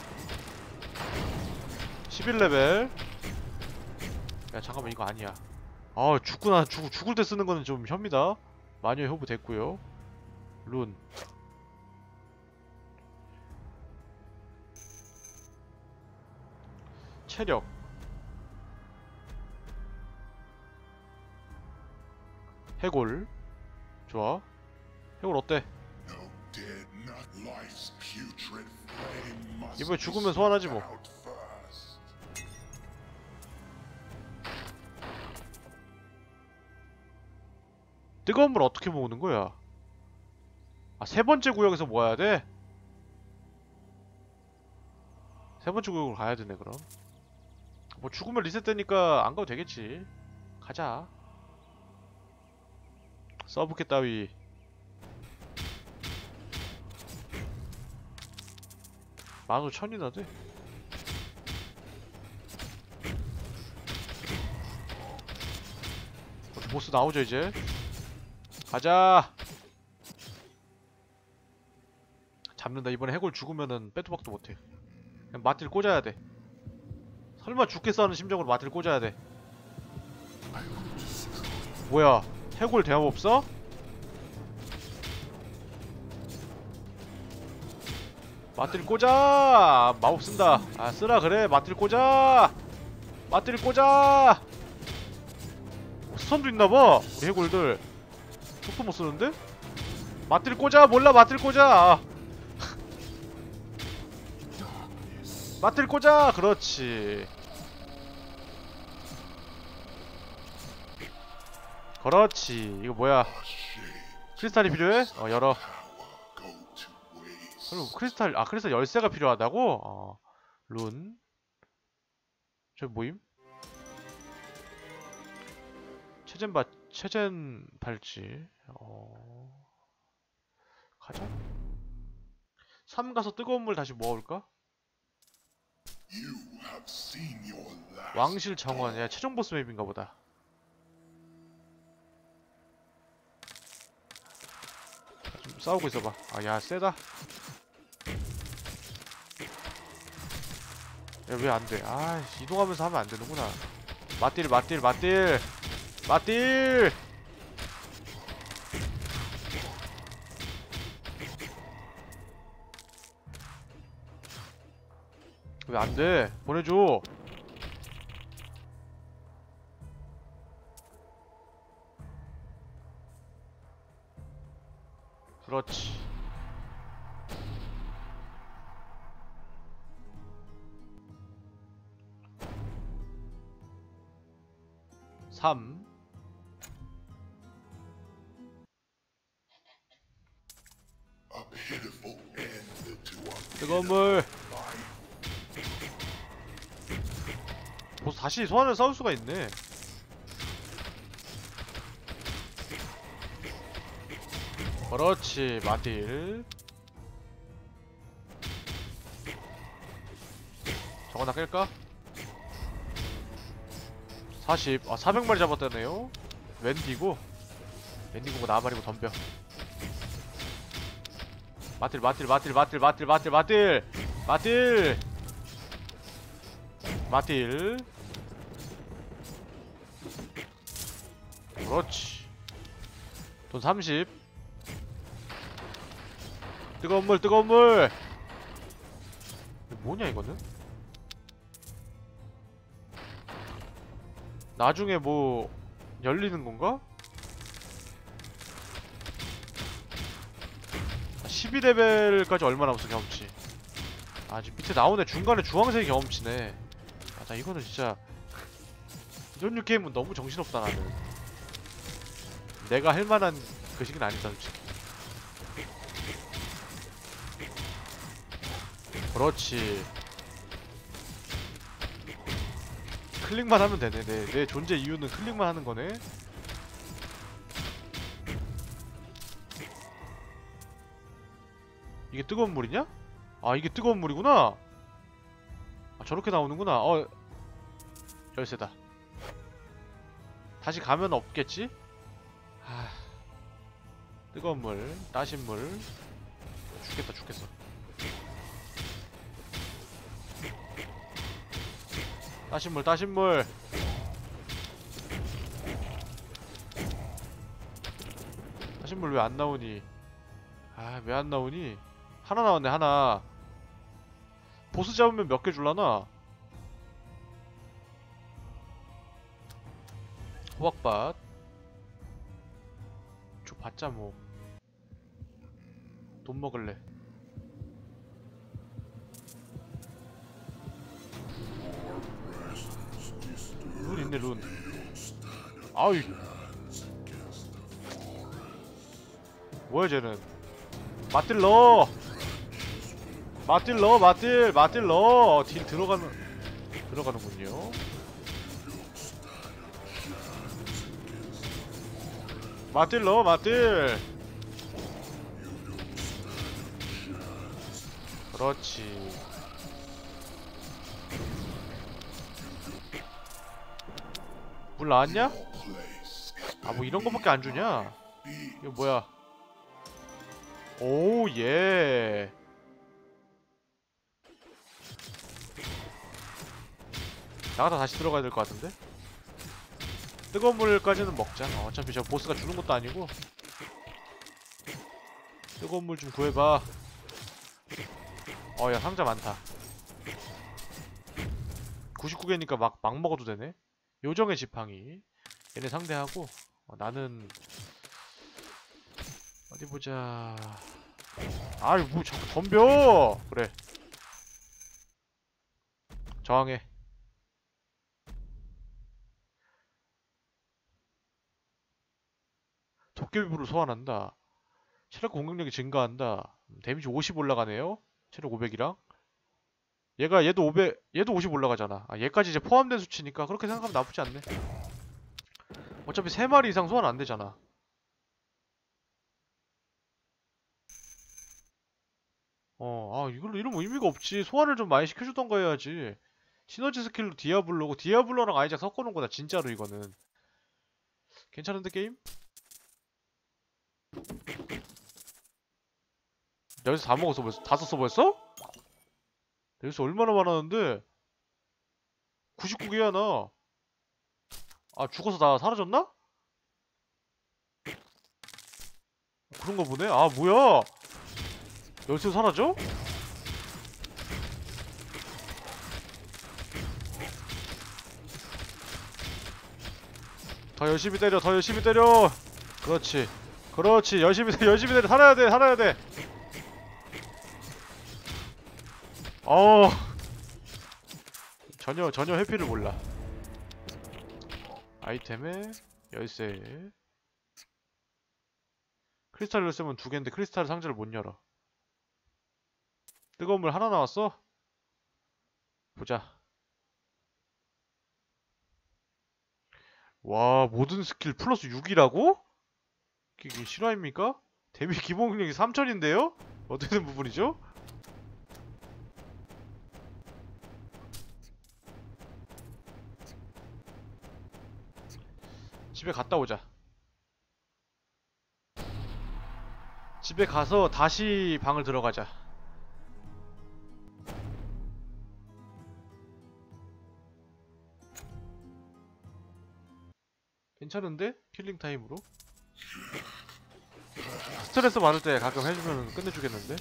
십일 레벨. 야 잠깐만 이거 아니야. 아 죽구나. 죽, 죽을 때 쓰는 거는 좀 혐이다. 마녀의 효부 됐고요. 룬 체력 해골 좋아. 해골 어때? No dead, not life's putrid flame must 이번에 be 죽으면 소환하지 뭐. snuffed out first. 뜨거운 물 어떻게 모으는 거야? 아, 세 번째 구역에서 모아야 돼? 세 번째 구역으로 가야 되네, 그럼. 뭐, 죽으면 리셋되니까 안 가도 되겠지. 가자. 서브캣 따위. 만 오천이나 돼? 어디 보스 나오죠, 이제? 가자! 잡는다. 이번에 해골 죽으면은 빼도 박도 못해. 그냥 마틸 꽂아야 돼. 설마 죽겠어 하는 심정으로 마틸 꽂아야 돼. 뭐야? 해골 대마법사? 마틸 꽂아! 마법 쓴다. 아 쓰라 그래. 마틸 꽂아! 마틸 꽂아! 어, 스턴도 있나봐. 우리 해골들 속도 못 쓰는데? 마틸 꽂아! 몰라 마틸 꽂아! 마틸 꽂아! 그렇지. 그렇지. 이거 뭐야? 크리스탈이 필요해? 어 열어. 그럼 크리스탈, 아 크리스탈 열쇠가 필요하다고? 어 룬. 저기 뭐임? 체젠 바, 체젠 발찌. 어 가자. 삼 가서 뜨거운 물 다시 모아올까? 왕실 정원. 야 최종 보스 맵인가 보다. 좀 싸우고 있어봐. 아 야 세다. 야 왜 안돼? 아 이동하면서 하면 안되는구나. 맞딜 맞딜 맞딜 맞딜. 왜 안돼? 보내줘. 그렇지. 삼. 뜨거운 물. 보스 다시 소환을 싸울 수가 있네. 그렇지. 마딜. 저거나 깰까? 사십. 아, 사백 마리 잡았다네요. 웬디고. 웬디고가 나발이고 덤벼. 마딜, 마딜, 마딜, 마딜, 마딜, 마딜, 마딜, 마딜, 마딜. 그렇지. 돈 삼십. 뜨거운 물, 뜨거운 물. 뭐냐 이거는? 나중에 뭐 열리는 건가? 십이 레벨까지 얼마 남았어 경험치. 아 지금 밑에 나오네. 중간에 주황색 경험치네. 아 나 이거는 진짜 이런 류 게임은 너무 정신없다. 나는 내가 할만한 그 시기는 아니다 솔직히. 그렇지. 클릭만 하면 되네. 내, 내 존재 이유는 클릭만 하는 거네. 이게 뜨거운 물이냐? 아 이게 뜨거운 물이구나. 아 저렇게 나오는구나. 어 열쇠다. 다시 가면 없겠지? 하... 뜨거운 물, 따신 물. 죽겠다 죽겠어. 따신 물, 따신 물. 따신 물 왜 안 나오니? 아 왜 안 나오니? 하나 나왔네 하나. 보스 잡으면 몇 개 줄라나? 호박밭. 저 봤자 뭐. 돈 먹을래. 룬 있네 룬. 아이 뭐야 쟤는. 마딜 넣어. 마딜 넣어. 마딜 마딜 넣어. 딜 들어가는 들어가는군요. 마딜 넣어. 마딜. 그렇지. 물 나왔냐? 아 뭐 이런 거밖에 안 주냐? 이거 뭐야? 오 예. 나가다 다시 들어가야 될 것 같은데? 뜨거운 물까지는 먹자. 어, 어차피 저 보스가 주는 것도 아니고. 뜨거운 물 좀 구해봐. 어 야 상자 많다. 구십구 개니까 막, 막 먹어도 되네. 요정의 지팡이 얘네 상대하고. 어, 나는 어디 보자. 아이 뭐 자꾸 덤벼. 그래 저항해. 도깨비불을 소환한다. 체력 공격력이 증가한다. 데미지 오십 올라가네요. 체력 오백이랑 얘가 얘도 오백, 얘도 오십 올라가잖아. 아 얘까지 이제 포함된 수치니까 그렇게 생각하면 나쁘지 않네. 어차피 세 마리 이상 소환 안 되잖아. 어, 아 이걸로 이러면 의미가 없지. 소환을 좀 많이 시켜주던가 해야지. 시너지 스킬로 디아블로고 디아블로랑 아이작 섞어놓은 거다 진짜로. 이거는 괜찮은데 게임? 여기서 다 먹었어 벌써? 다 썼어 벌써? 여기서 얼마나 많았는데? 구십구 개야 나. 아 죽어서 다 사라졌나? 그런가 보네. 아 뭐야? 열쇠 사라져? 더 열심히 때려. 더 열심히 때려. 그렇지 그렇지. 열심히 열심히 때려. 살아야 돼 살아야 돼. 어 전혀 전혀 해피를 몰라. 아이템에 열쇠. 크리스탈 열쇠면 두 개인데 크리스탈 상자를 못 열어. 뜨거운 물 하나 나왔어? 보자. 와 모든 스킬 플러스 육이라고? 이게 실화입니까? 데미 기본 능력이 삼천인데요? 어떻게 된 부분이죠? 집에 갔다 오자. 집에 가서 다시 방을 들어가자. 괜찮은데? 킬링 타임으로? 스트레스 받을 때 가끔 해주면 끝내주겠는데?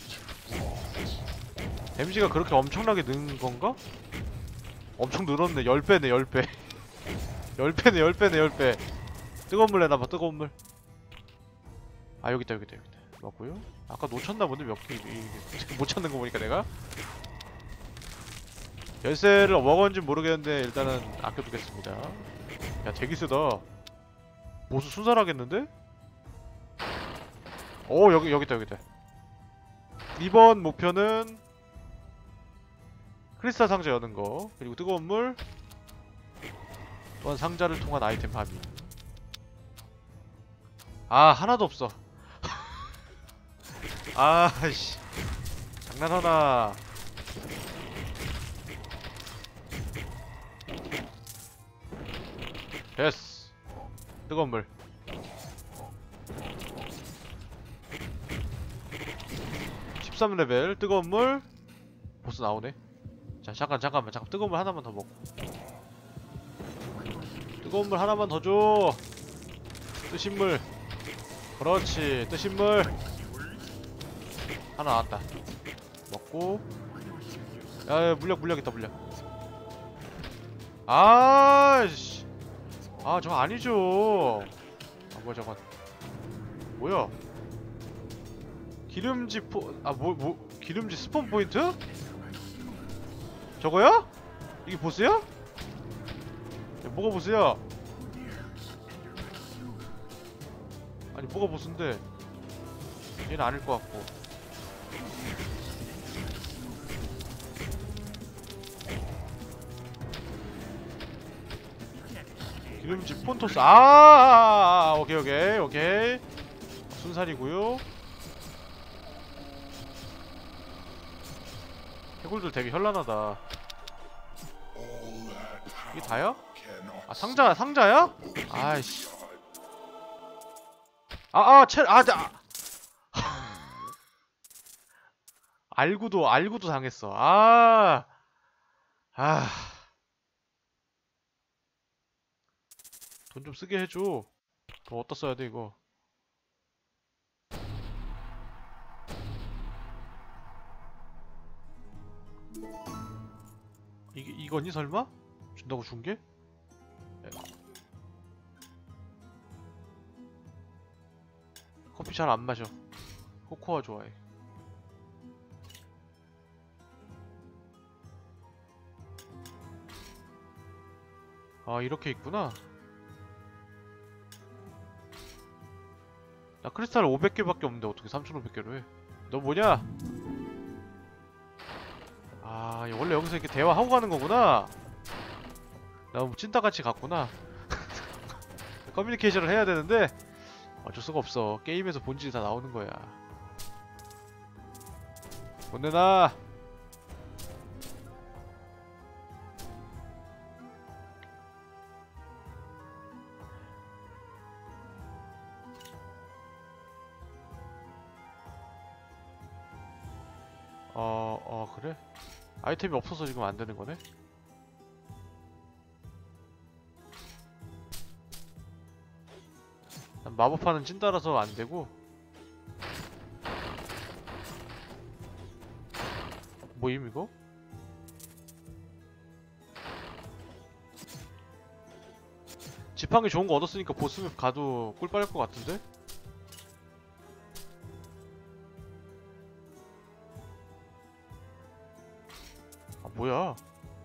데미지가 그렇게 엄청나게 는 건가? 엄청 늘었네. 십 배네, 십 배. 십 배네, 십 배네, 십 배. 뜨거운 물 내놔봐, 뜨거운 물. 아, 여기있다, 여기있다, 여기있다. 맞고요. 아까 놓쳤나 본데, 몇 개, 못 찾는 거 보니까 내가. 열쇠를 먹었는지 모르겠는데, 일단은 아껴두겠습니다. 야, 되게 세다. 보스 순살하겠는데? 오, 여기, 여기있다, 여기있다. 이번 목표는 크리스탈 상자 여는 거, 그리고 뜨거운 물, 또한 상자를 통한 아이템 파밍. 아, 하나도 없어. 아씨, 장난하나. 됐어. 뜨거운 물. 십삼 레벨 뜨거운 물. 보스 나오네. 자, 잠깐 잠깐만 잠깐 뜨거운 물 하나만 더 먹고. 뜨거운 물 하나만 더 줘. 뜨신 물. 그렇지, 뜨신 물. 하나 나왔다. 먹고. 야, 야, 물약 물약 있다, 물약. 아씨. 아, 저거 아니죠. 아, 뭐야 저건. 뭐야? 기름지 포.. 아, 뭐.. 뭐.. 기름지 스폰 포인트? 저거야? 이게 보스야? 야, 뭐가 보스야? 아니, 뭐가 보스인데? 얘는 아닐 것 같고. 기름지 폰토스. 아, 아, 아, 아, 오케이 오케이 오케이. 순살이고요. 해골들 되게 현란하다. 이게 다야? 아, 상자 상자야? 아이씨. 아아 체.. 아, 자. 알고도 알고도 당했어. 아. 아. 돈 좀 쓰게 해줘. 돈 어디다 써야 돼 이거. 이게 이거니 설마? 준다고 준 게? 커피 잘 안 마셔. 코코아 좋아해. 아, 이렇게 있구나. 나 크리스탈 오백 개밖에 없는데 어떻게 삼천오백 개로 해? 너 뭐냐? 아, 원래 여기서 이렇게 대화하고 가는 거구나. 나 너무 찐따같이 갔구나. 커뮤니케이션을 해야 되는데 어쩔 수가 없어. 게임에서 본질이 다 나오는 거야. 못 내놔. 어.. 어.. 그래? 아이템이 없어서 지금 안 되는 거네? 난 마법하는 찐따라서 안 되고. 뭐임 이거? 지팡이 좋은 거 얻었으니까 보스맵 가도 꿀 빨릴 것 같은데? 아, 뭐야?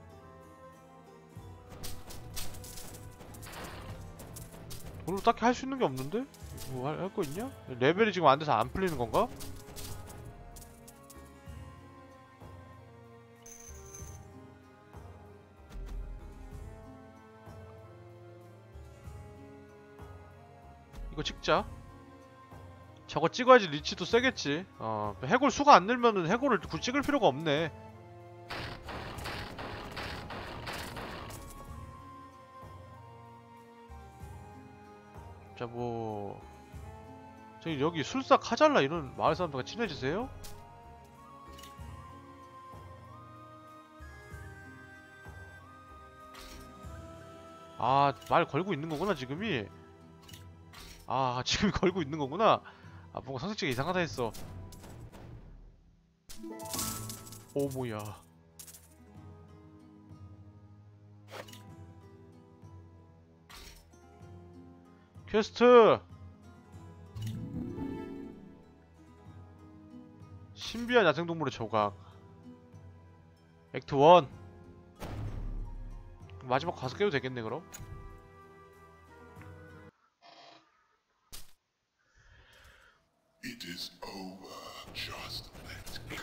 오늘 딱히 할 수 있는 게 없는데? 뭐 할 거 있냐? 레벨이 지금 안 돼서 안 풀리는 건가? 이거 찍자. 저거 찍어야지 리치도 세겠지. 어, 해골 수가 안 늘면은 해골을 굳이 찍을 필요가 없네. 자, 뭐 저기 여기 술사 카잘라 이런 마을 사람들과 친해지세요? 아, 말 걸고 있는 거구나 지금이. 아, 지금 걸고 있는 거구나. 아, 뭔가 성색지가 이상하다 했어. 오, 뭐야. 퀘스트! 신비한 야생동물의 조각. 액트 일. 마지막 가서 깨도 되겠네 그럼? It is over. Just let go.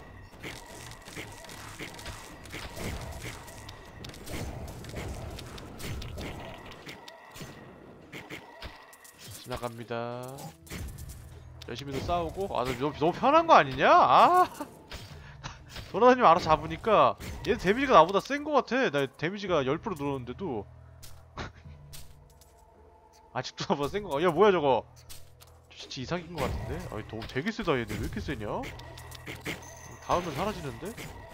지나갑니다. 열심히도 싸우고. 아, 너무, 너무 편한 거 아니냐? 아, 돌아다니면 알아서 잡으니까 얘 데미지가 나보다 센 거 같아. 나 데미지가 십 퍼센트 늘었는데도 아직도 나보다 센 거. 야, 뭐야 저거? 진짜 이상인 거 같은데? 아니, 너무 되게 세다 얘들. 왜 이렇게 세냐? 닿으면 사라지는데?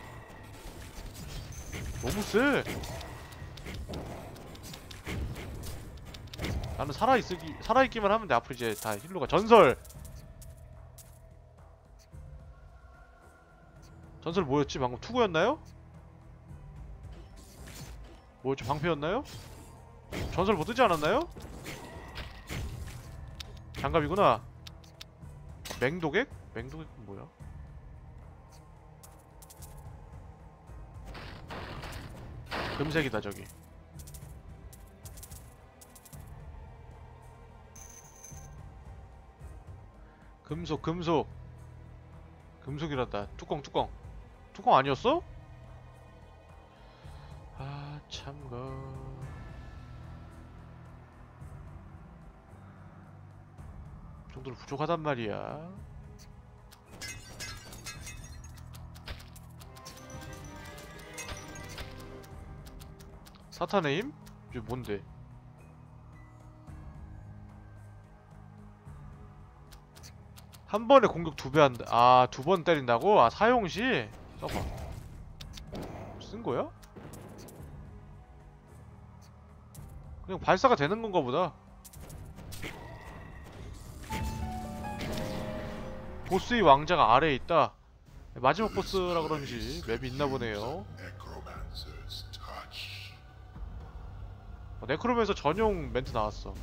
너무 세. 나는 살아있기, 살아있기만 하면 돼. 앞으로 이제 다 힐러가. 전설! 전설 뭐였지? 방금 투구였나요? 뭐였지? 방패였나요? 전설 뭐 뜨지 않았나요? 장갑이구나. 맹독액? 맹독액은 뭐야? 금색이다 저기. 금속 금속 금속이란다. 뚜껑 뚜껑 뚜껑 아니었어? 아 참가. 그 정도로 부족하단 말이야. 사탄의 힘? 이게 뭔데? 한 번에 공격 두 배 한다. 아, 두 번 때린다고? 아, 사용시? 써봐. 쓴 거야? 그냥 발사가 되는 건가 보다. 보스의 왕자가 아래에 있다. 마지막 보스라 그런지 맵이 있나 보네요. Necromancer's touch. 어, 네크롬에서 전용 멘트 나왔어.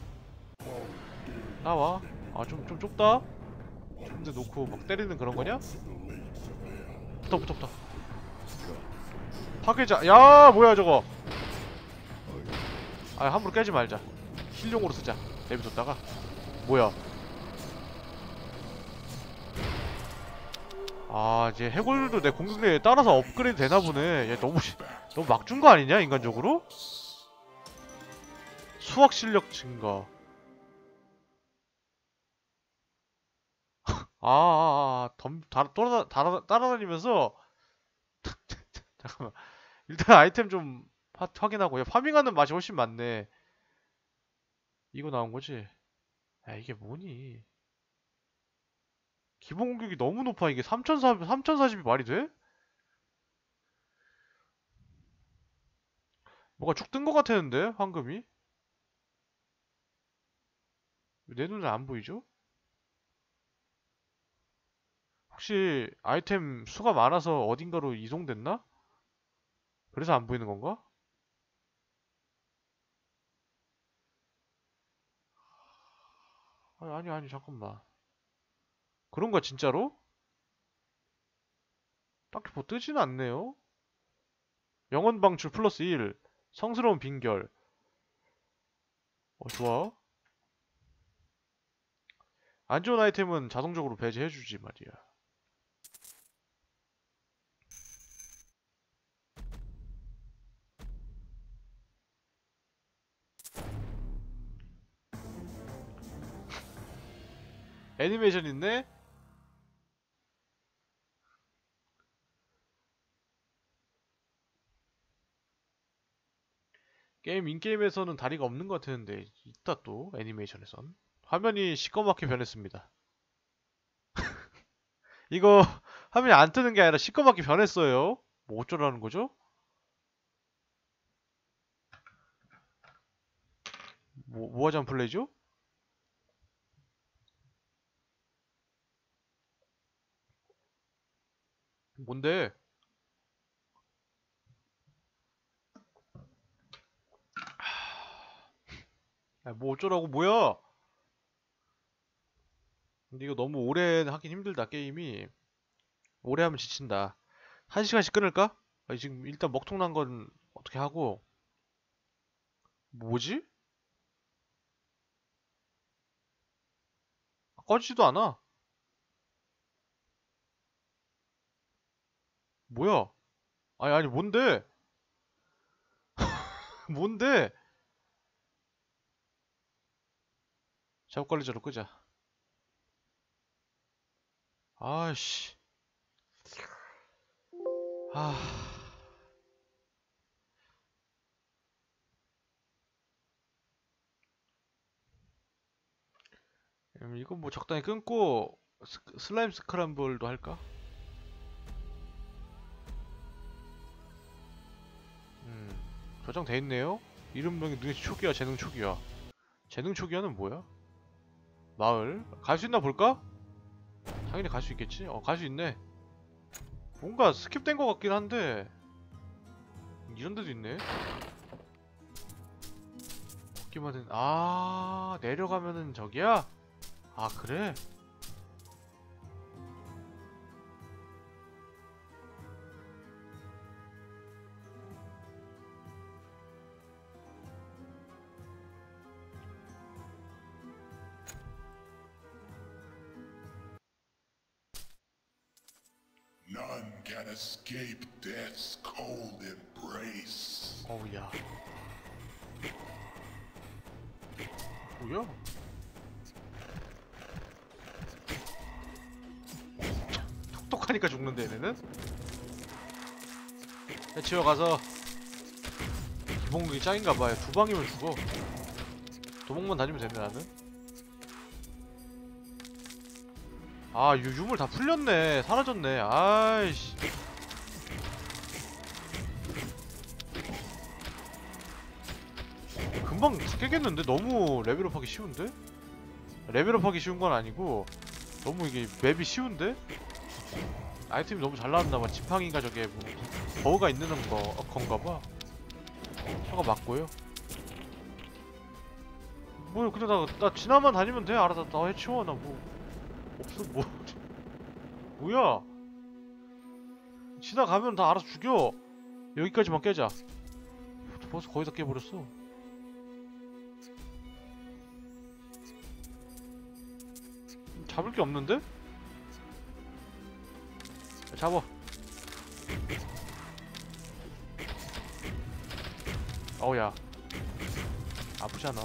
나와. 아, 좀, 좀 좁다? 근데 놓고 막 때리는 그런 거냐? 붙어, 붙어, 붙어. 파괴자. 야, 뭐야, 저거. 아, 함부로 깨지 말자. 힐용으로 쓰자. 내비뒀다가. 뭐야. 아, 이제 해골도 내 공격력에 따라서 업그레이드 되나 보네. 얘 너무, 너무 막 준 거 아니냐, 인간적으로? 수학 실력 증가. 아, 아, 아, 덤, 다, 따라, 따라, 따라다니면서. 잠깐만. 일단 아이템 좀 화, 확인하고. 야, 파밍하는 맛이 훨씬 많네. 이거 나온 거지? 야, 이게 뭐니? 기본 공격이 너무 높아. 이게 삼천사백, 삼천사십이 말이 돼? 뭐가 쭉 뜬 거 같았는데? 황금이? 내 눈에 안 보이죠? 혹시 아이템 수가 많아서 어딘가로 이동됐나? 그래서 안 보이는 건가? 아니, 아니, 아니, 잠깐만. 그런가, 진짜로? 딱히 뭐 뜨진 않네요? 영원 방출 플러스 일. 성스러운 빈결. 어, 좋아. 안 좋은 아이템은 자동적으로 배제해주지 말이야. 애니메이션 있네? 게임 인게임에서는 다리가 없는 것 같았는데 있다 또 애니메이션에선. 화면이 시꺼멓게 변했습니다. 이거 화면이 안 뜨는 게 아니라 시꺼멓게 변했어요. 뭐 어쩌라는 거죠? 뭐, 뭐 하자는 플레이죠? 뭔데? 야, 뭐 어쩌라고 뭐야? 근데 이거 너무 오래 하긴 힘들다 게임이. 오래 하면 지친다. 한 시간씩 끊을까? 아니, 지금 일단 먹통난 건 어떻게 하고. 뭐지? 꺼지지도 않아. 뭐야? 아니 아니 뭔데? 뭔데? 작업 관리자로 끄자. 아씨. 아. 음, 이거 뭐 적당히 끊고 스, 슬라임 스크램블도 할까? 음. 저장돼 있네요. 이름명이 눈이 초기화, 재능 초기화. 재능 초기화는 뭐야? 마을. 갈 수 있나 볼까? 당연히 갈 수 있겠지? 어, 갈 수 있네. 뭔가 스킵된 것 같긴 한데 이런 데도 있네. 걷기만 은 아, 내려가면은 저기야? 아, 그래? None can escape death's cold embrace. 어우야. 뭐야? 똑똑하니까 죽는데 얘네는? 해치워 가서 기본국이 짱인가봐요. 두 방이면 죽어. 도목만 다니면 되네 나는. 아, 유, 유물 다 풀렸네. 사라졌네. 아이씨. 금방 다 깨겠는데? 너무 레벨업하기 쉬운데? 레벨업하기 쉬운 건 아니고 너무 이게 맵이 쉬운데? 아이템이 너무 잘 나왔나봐. 지팡이가 저게 뭐 버그가 있는 거, 어, 건가봐. 차가 맞고요. 뭐 근데 나, 나 지나만 다니면 돼. 알아서 나 해치워. 나 뭐 없어. 뭐 뭐야? 지나가면 다 알아서 죽여. 여기까지만 깨자. 벌써 거의 다 깨버렸어. 잡을 게 없는데? 잡아. 어우야. 아프잖아.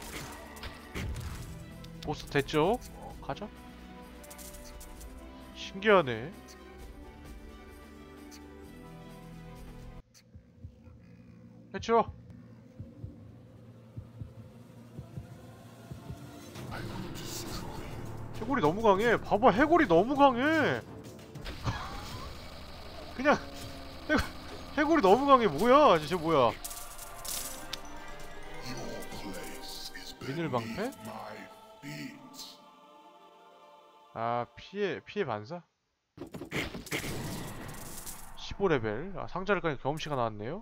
보스 됐죠? 어, 가자. 신기하네. 해치워. 해골이 너무 강해. 봐봐, 해골이 너무 강해. 그냥 해, 해골이 너무 강해. 뭐야? 진짜 뭐야? Your place is 비늘 방패? beneath my feet. 아, 피해 피해 반사? 십오 레벨. 아, 상자를 까니 경험치가 나왔네요.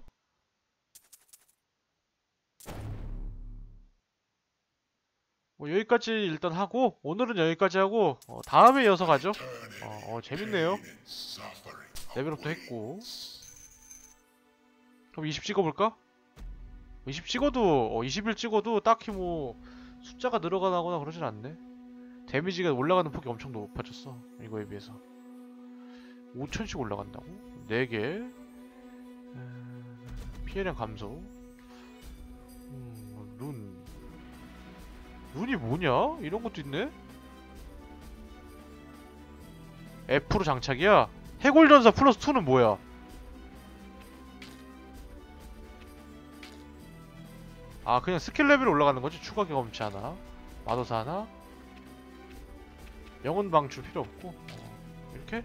뭐 여기까지 일단 하고 오늘은 여기까지 하고 어, 다음에 이어서 가죠. 어, 어 재밌네요. Pain and suffering 레벨업도 했고. awaits. 그럼 이십 찍어볼까? 이십 찍어도 어, 이십일 찍어도 딱히 뭐 숫자가 늘어나거나 그러진 않네. 데미지가 올라가는 폭이 엄청 높아졌어. 이거에 비해서 오천씩 올라간다고? 네 개. 음, 피해량 감소. 음, 룬. 룬이 뭐냐? 이런 것도 있네? F로 장착이야? 해골전사 플러스 이는 뭐야? 아 그냥 스킬 레벨이 올라가는 거지? 추가 경험치 하나, 마도사 하나, 영혼 방출 필요 없고 어, 이렇게?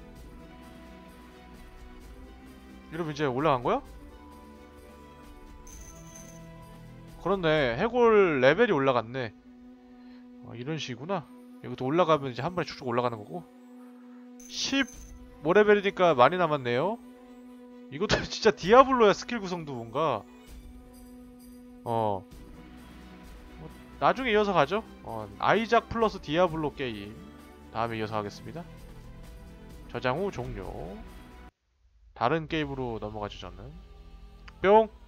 이러면 이제 올라간 거야? 그렇네. 해골 레벨이 올라갔네. 어, 이런 식이구나. 이것도 올라가면 이제 한 번에 쭉쭉 올라가는 거고. 십오 레벨이니까 많이 남았네요. 이것도 진짜 디아블로야. 스킬 구성도 뭔가 어 뭐, 나중에 이어서 가죠. 어, 아이작 플러스 디아블로 게임 다음에 이어서 하겠습니다. 저장 후 종료. 다른 게임으로 넘어가죠 저는. 뿅.